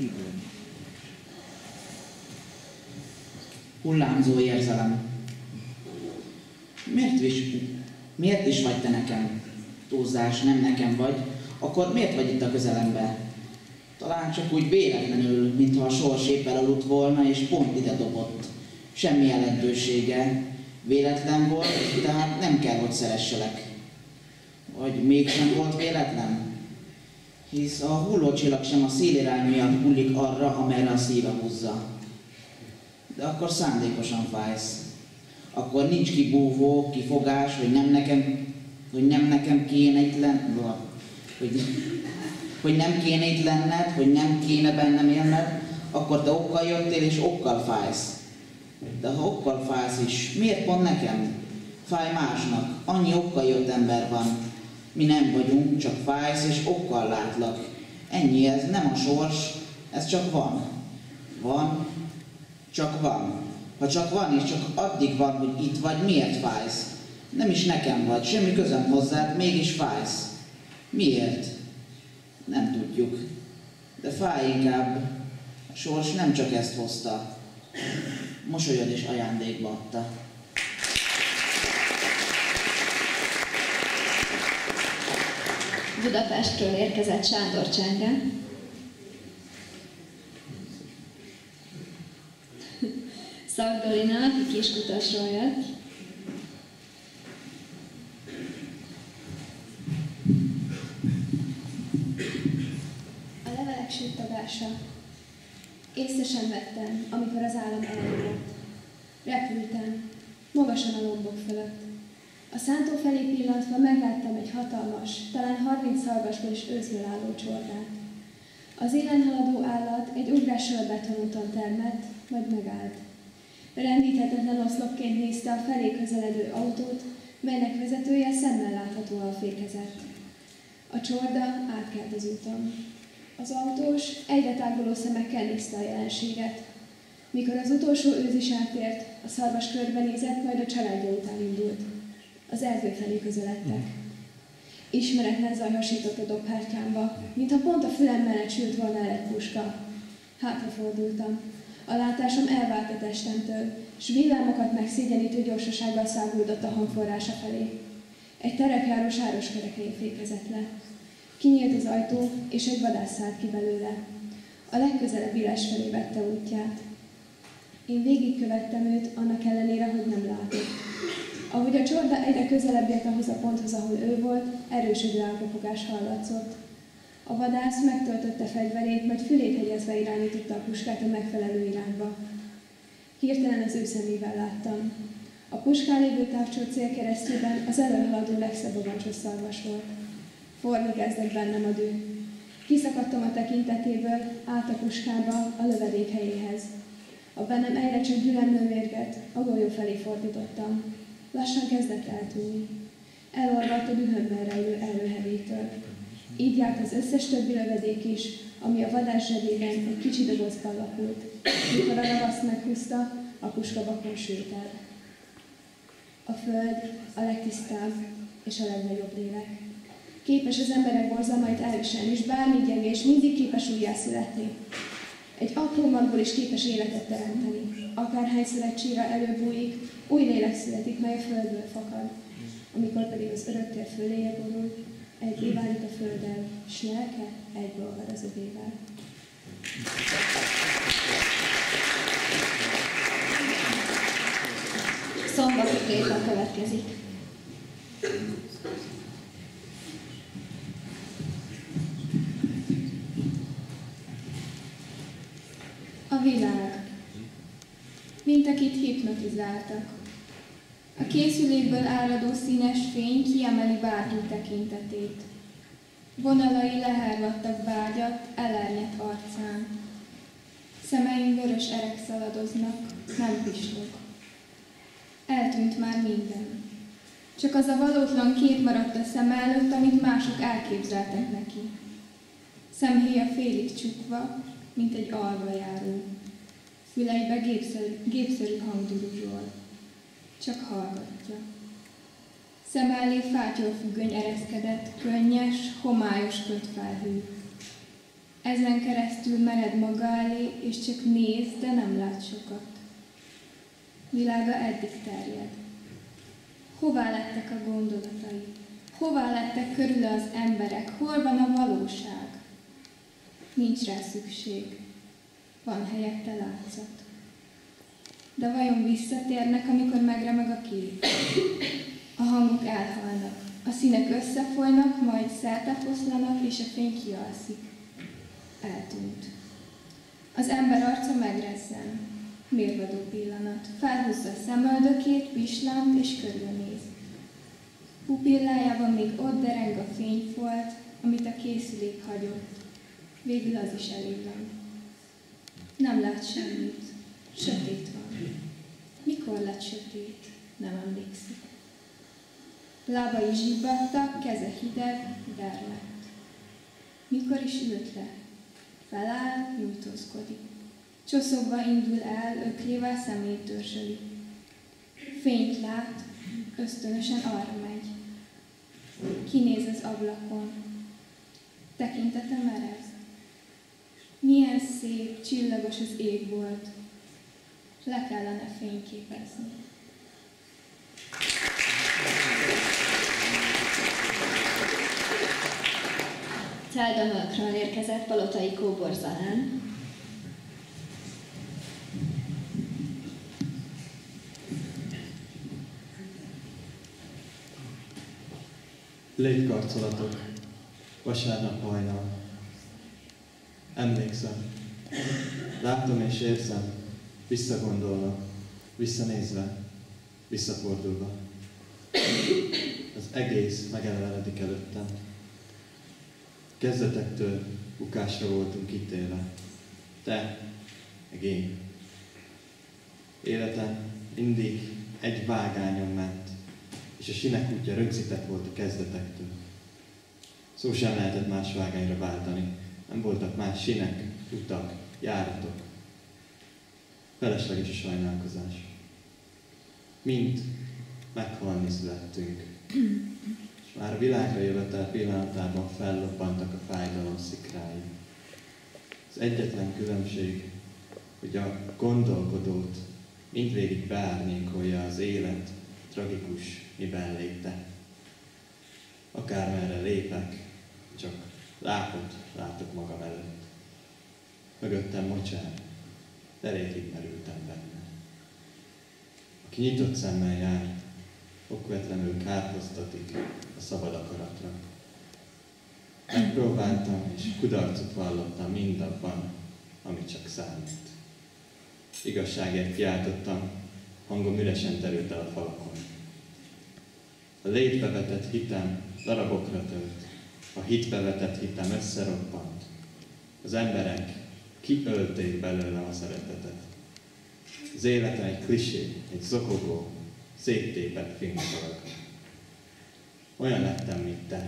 Speaker 24: Hullámzó érzelem. Miért is vagy te nekem? Túlzás, nem nekem vagy, akkor miért vagy itt a közelemben? Talán csak úgy véletlenül, mintha a sors éppen aludt volna, és pont ide dobott. Semmi jelentősége. Véletlen volt, tehát nem kell, hogy szeresselek. Vagy mégsem volt véletlen? Hisz a hullócsillag sem a szélirány miatt hullik arra, amerre a szíve húzza. De akkor szándékosan fájsz. Akkor nincs kibúvó, kifogás, hogy nem nekem kéne itt lenned, hogy nem kéne itt lenned, hogy nem kéne bennem élned, akkor te okkal jöttél és okkal fájsz. De ha okkal fájsz is, miért pont nekem? Fáj másnak, annyi okkal jött ember van. Mi nem vagyunk, csak fájsz és okkal látlak. Ennyi, ez nem a sors, ez csak van. Van, csak van. Ha csak van, és csak addig van, hogy itt vagy, miért fájsz? Nem is nekem vagy, semmi közöm hozzád, mégis fájsz. Miért? Nem tudjuk. De fáj inkább. A sors nem csak ezt hozta. Mosolyod és ajándékba adta.
Speaker 2: Budapestről érkezett Sándor Csenge. Szagdolina, aki Kiskutasról jött.
Speaker 8: A levelek suttagása. Észre sem vettem, amikor az álom elérett. Repültem, magasan a lombok fölött. A szántó felé pillantva megláttam egy hatalmas, talán 30 szarvasból és őszből álló csordát. Az élen haladó állat egy ugrással a betonúton termett, majd megállt. Rendíthetetlen oszlopként nézte a felé közeledő autót, melynek vezetője szemmel láthatóan fékezett. A csorda átkelt az úton. Az autós egyre táguló szemekkel nézte a jelenséget. Mikor az utolsó őz is átért, a szarvas körbenézett, majd a családja után indult. Az erdő felé közeledtek. Ismeretlen zaj hasított a dobhártyámba, mintha pont a fülem mellett sült volna el egy puska. Hátrafordultam. A látásom elvált a testemtől, s villámokat megszégyenítő gyorsasággal száguldott a hangforrása felé. Egy terepjáró sáros kerekén fékezett le. Kinyílt az ajtó, és egy vadász szállt ki belőle. A legközelebbi les felé vette útját. Én végigkövettem őt, annak ellenére, hogy nem látott. Ahogy a csorda egyre közelebb ért ahhoz a ponthoz, ahol ő volt, erősödő állkapogás hallatszott. A vadász megtöltötte fegyverét, majd fülét hegyezve irányította a puskát a megfelelő irányba. Hirtelen az ő szemével láttam. A puskán lévő távcső célkeresztjében az előhaladó legszebb agancsos szarvas volt. Forni kezdett bennem a dű. Kiszakadtam a tekintetéből, át a puskába, a lövedék helyéhez. A bennem egyre csak gyülemlő mérget a golyó felé fordítottam. Lassan kezdett eltűnni. Elolvadt a dühömben rejlő előhevétől. Így járt az összes többi lövedék is, ami a vadász zsebében egy kicsi dobozban lapult. Mikor a ravaszt meghúzta, a puskabakon sült el. A föld a legtisztább és a legnagyobb lélek. Képes az emberek borzalmait elviselni, és bármi gyengés mindig képes újjászületni. Egy apró magból is képes életet teremteni. Akárhányszor egy csíra előbújik, új lélek születik, mely a földből fakad. Amikor pedig az öröktér föléje borul, egyé válik a földdel, s lelke egybe olvad az övével.
Speaker 2: Szombati Péter következik.
Speaker 8: A világ. Mint akit hipnotizáltak. A készülékből áradó színes fény kiemeli bárki tekintetét. Vonalai lehárvattak vágyat, elernyett arcán. Szemeim vörös erek szaladoznak, nem pislog. Eltűnt már minden. Csak az a valótlan kép maradt a szem előtt, amit mások elképzeltek neki. Szemhéja félig csukva, mint egy alvajáró. Füleibe gépszerű hang duruzsol. Csak hallgatja. Szem elé fátyolfüggöny ereszkedett, könnyes, homályos kötfelhő. Ezen keresztül mered maga elé, és csak néz, de nem lát sokat. Világa eddig terjed. Hová lettek a gondolatai? Hová lettek körül az emberek? Hol van a valóság? Nincs rá szükség. Van helyette látszat. De vajon visszatérnek, amikor megremeg a kép? A hangok elhalnak, a színek összefolynak, majd szertefoszlanak, és a fény kialszik. Eltűnt. Az ember arca megrezzen. Mérvadó pillanat. Felhúzza a szemöldökét, pislant és körülnéz. Pupillájában még ott dereng a fényfolt, amit a készülék hagyott. Végül az is elillan. Nem lát semmit. Sötét van. Mikor lett sötét? Nem emlékszik. Lábai zsibbadtak, keze hideg, hideg, dermedt. Mikor is ült le? Feláll, nyújtózkodik. Csoszogva indul el, öklével szemét dörzsöli. Fényt lát, ösztönösen arra megy. Kinéz az ablakon. Tekintete merez. Milyen szép, csillagos az ég volt. Le kellene fényképezni.
Speaker 2: Celdamölkről érkezett Palotai kóborzalán.
Speaker 1: Légykarcolatok, vasárnap hajnal. Emlékszem, látom és érzem, visszagondolva, visszanézve, visszafordulva. Az egész megelevenedik előttem. Kezdetektől bukásra voltunk ítélve. Te, meg én. Életem mindig egy vágányon ment, és a sinek útja rögzített volt a kezdetektől. Szó sem lehetett más vágányra váltani, nem voltak más sinek, utak, járatok. Felesleges a sajnálkozás. Mind meghalni születtünk, és már a világra jövetel pillanatában fellobbantak a fájdalom szikrái. Az egyetlen különbség, hogy a gondolkodót mindvégig beárnyékolja az élet tragikus miben léte. Akármerre lépek, csak lápot látok magam előtt. Mögöttem mocsár, derékig merültem benne. Aki nyitott szemmel jár, okvetlenül kárhoztatik a szabad akaratra. Megpróbáltam és kudarcot vallottam mindabban, ami csak számít. Igazságért kiáltottam, hangom üresen terült el a falakon. A létbe vetett hitem darabokra tört, a hitbe vetett hitem összeroppant. Az emberek kiölték belőlem a szeretetet. Az életem egy klisé, egy zokogó, széttépett filmsorog. Olyan lettem, mint te.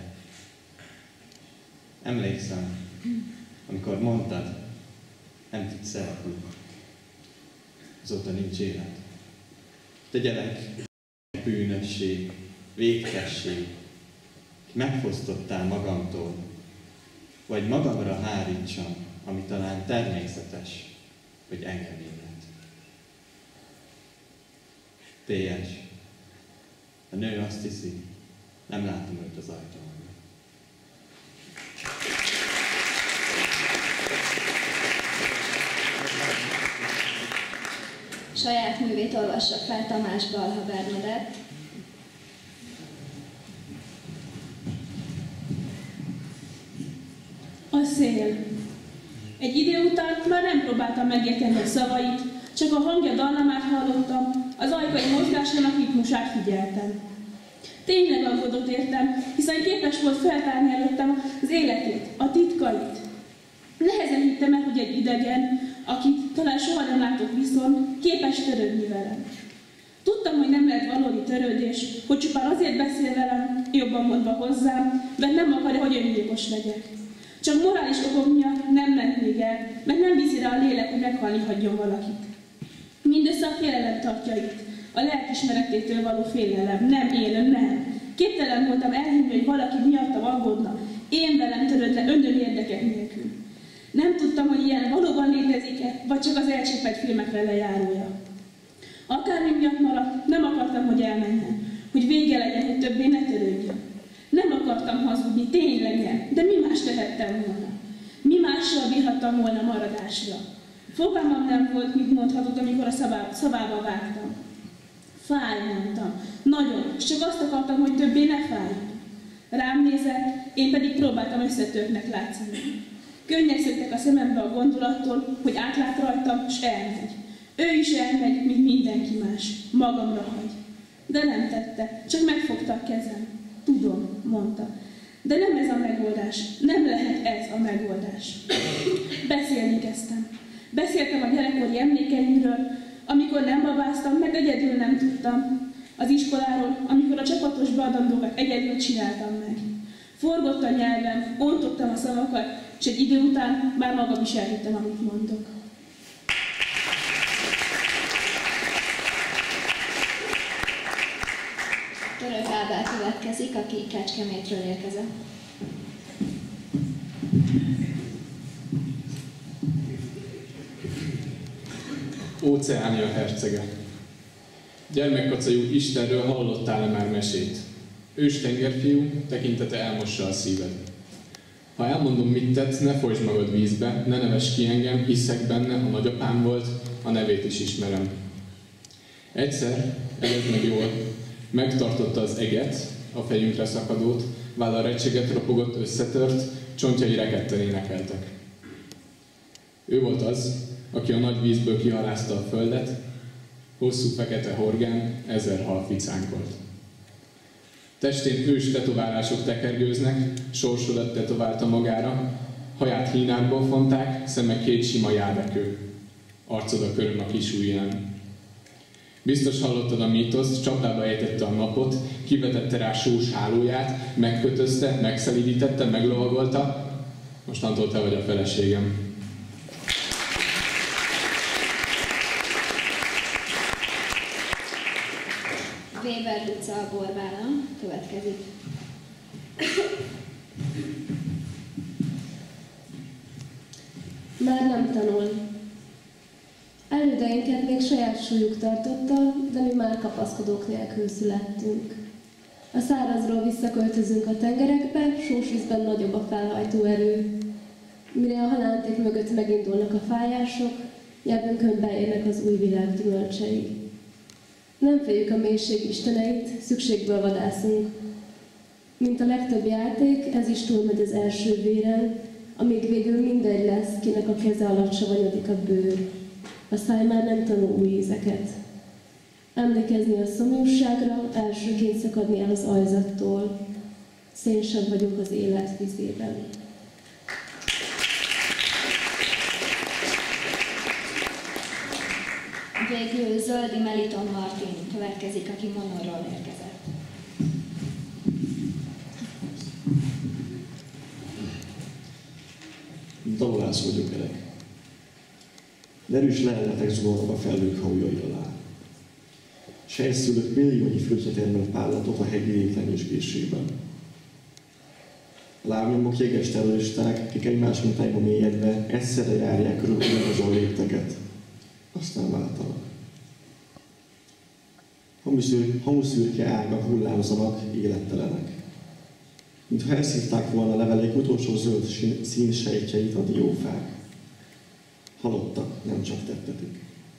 Speaker 1: Emlékszem, amikor mondtad, nem tudsz szeretni. Azóta nincs élet. Te gyerek, bűnösség, végtesség, megfosztottál magamtól, vagy magamra hárítsam, ami talán természetes, hogy engem illet. P.S. A nő azt hiszi, nem látom őt az ajtón.
Speaker 2: Saját művét olvassa fel Tamás Balha Bernadett.
Speaker 5: A szél. Egy idő után már nem próbáltam megérteni a szavait, csak a hangja dallamát hallottam, az ajkai mozgásának ritmusát figyeltem. Tényleg aggódott értem, hiszen képes volt feltárni előttem az életét, a titkait. Nehezen hittem el, hogy egy idegen, akit talán soha nem látok viszont, képes törődni velem. Tudtam, hogy nem lehet valódi törődés, hogy csupán azért beszél velem, jobban mondva hozzám, mert nem akarja, hogy öngyilkos legyek. Csak morális okok miatt nem ment még el, mert nem viszi rá a lélek, hogy meghalni hagyjon valakit. Mindössze a félelem tartja itt, a lelkismeretétől való félelem, nem élő, nem. Képtelen voltam elhinni, hogy valaki miattam aggódna, én velem törődne öndön érdekek nélkül. Nem tudtam, hogy ilyen valóban létezik-e, vagy csak az elcsépelt filmekre lejárója. Akármi miatt maradt, nem akartam, hogy elmenjen, hogy vége legyen, hogy többé ne törődjön. Nem akartam hazudni, tényleg, de mi más tehettem volna? Mi mással bírhattam volna maradásra? Fogalmam nem volt, mit mondhatott, amikor a szavába vágtam. Fáj, mondtam. Nagyon, és csak azt akartam, hogy többé ne fájjon. Rám nézett, én pedig próbáltam összetörtnek látszani. Könnyek szöktek a szemembe a gondolattól, hogy átlát rajtam, és elmegy. Ő is elmegy, mint mindenki más. Magamra hagy. De nem tette, csak megfogta a kezem. Tudom, mondta. De nem ez a megoldás. Nem lehet ez a megoldás. Beszélni kezdtem. Beszéltem a gyerekkori emlékeimről, amikor nem babáztam, meg egyedül nem tudtam. Az iskoláról, amikor a csapatos beadandókat egyedül csináltam meg. Forgott a nyelvem, ontottam a szavakat, és egy idő után már magam is elhittem, amit mondok.
Speaker 2: Török Ábel következik, aki Kecskemétről érkezett.
Speaker 11: Óceánia hercege. Gyermekkacajú Istenről hallottál-e már mesét? Ős tengerfiú, tekintete elmossa a szíved. Ha elmondom, mit tett, ne folytsd magad vízbe, ne nevess ki engem, hiszek benne, a nagyapám volt, a nevét is ismerem. Egyszer, eged meg jól, megtartotta az eget, a fejünkre szakadót, válla recseget, ropogott, összetört, csontjai rekedten énekeltek. Ő volt az, aki a nagy vízből kihalázta a földet, hosszú fekete horgán 1000 hal ficánkolt. Testén ős tetoválások tekergőznek, sorsodat tetoválta magára, haját hínárból fonták, szeme 2 sima jádekő, arcod a köröm a kis ujján. Biztos hallottad a mítoszt, csapdába ejtette a napot, kivetette rá sós hálóját, megkötözte, megszelídítette, meglovagolta, mostantól te vagy a feleségem.
Speaker 2: Weber Luca a Borbála következik.
Speaker 12: Már nem tanul. Elődeinket még saját súlyuk tartotta, de mi már kapaszkodók nélkül születtünk. A szárazról visszaköltözünk a tengerekbe, sós vízben nagyobb a felhajtó erő. Mire a halánték mögött megindulnak a fájások, nyelvünkön beérnek az új világ gyümölcsei. Nem féljük a mélység isteneit, szükségből vadászunk. Mint a legtöbb játék, ez is túlmegy az első véren, amíg végül mindegy lesz, kinek a keze alatt savanyodik a bőr. A száj már nem tanul új ízeket. Emlékezni a szomjúságra, elsőként szakadni el az ajzattól. Szénsav vagyunk az élet vizében.
Speaker 2: Végül Zöldi Meliton Martin következik, aki Monorról érkezett.
Speaker 13: Dalolász vagyok gyerek. Derűs lelletek zuhannak a felhők haujai alá. Sejszülök milliónyi fürtje termelt pállatot a hegyi létlenyősgésében. A lábnyomok jeges terroristák, akik egymás mintájba mélyedve egyszerre járják körül ugyanazon lépteket. Aztán váltanak. Hamuszürke ágak hullámzanak, élettelenek. Mintha elszívták volna a levelék utolsó zöld színsejtjeit a diófák. Halottak, nem csak tettetik.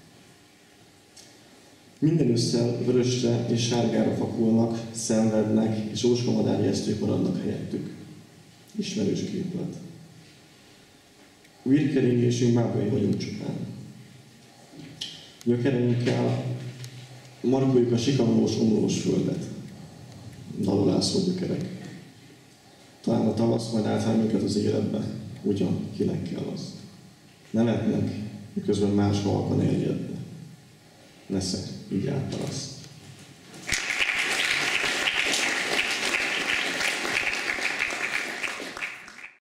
Speaker 13: Minden ősszel vörösre és sárgára fakulnak, szenvednek, és óskomadárjesztők maradnak helyettük. Ismerős képlet. Újrkeringésünk mábai vagyunk csupán. Gyökereinkkel markoljuk a sikamolós, omlós földet. Dalolászó gyökerek. Talán a tavasz majd áthár minket az életbe, ugyan kinek kell az. Nevetnek, miközben más halkan eljedne. Nesze, így átparaszt.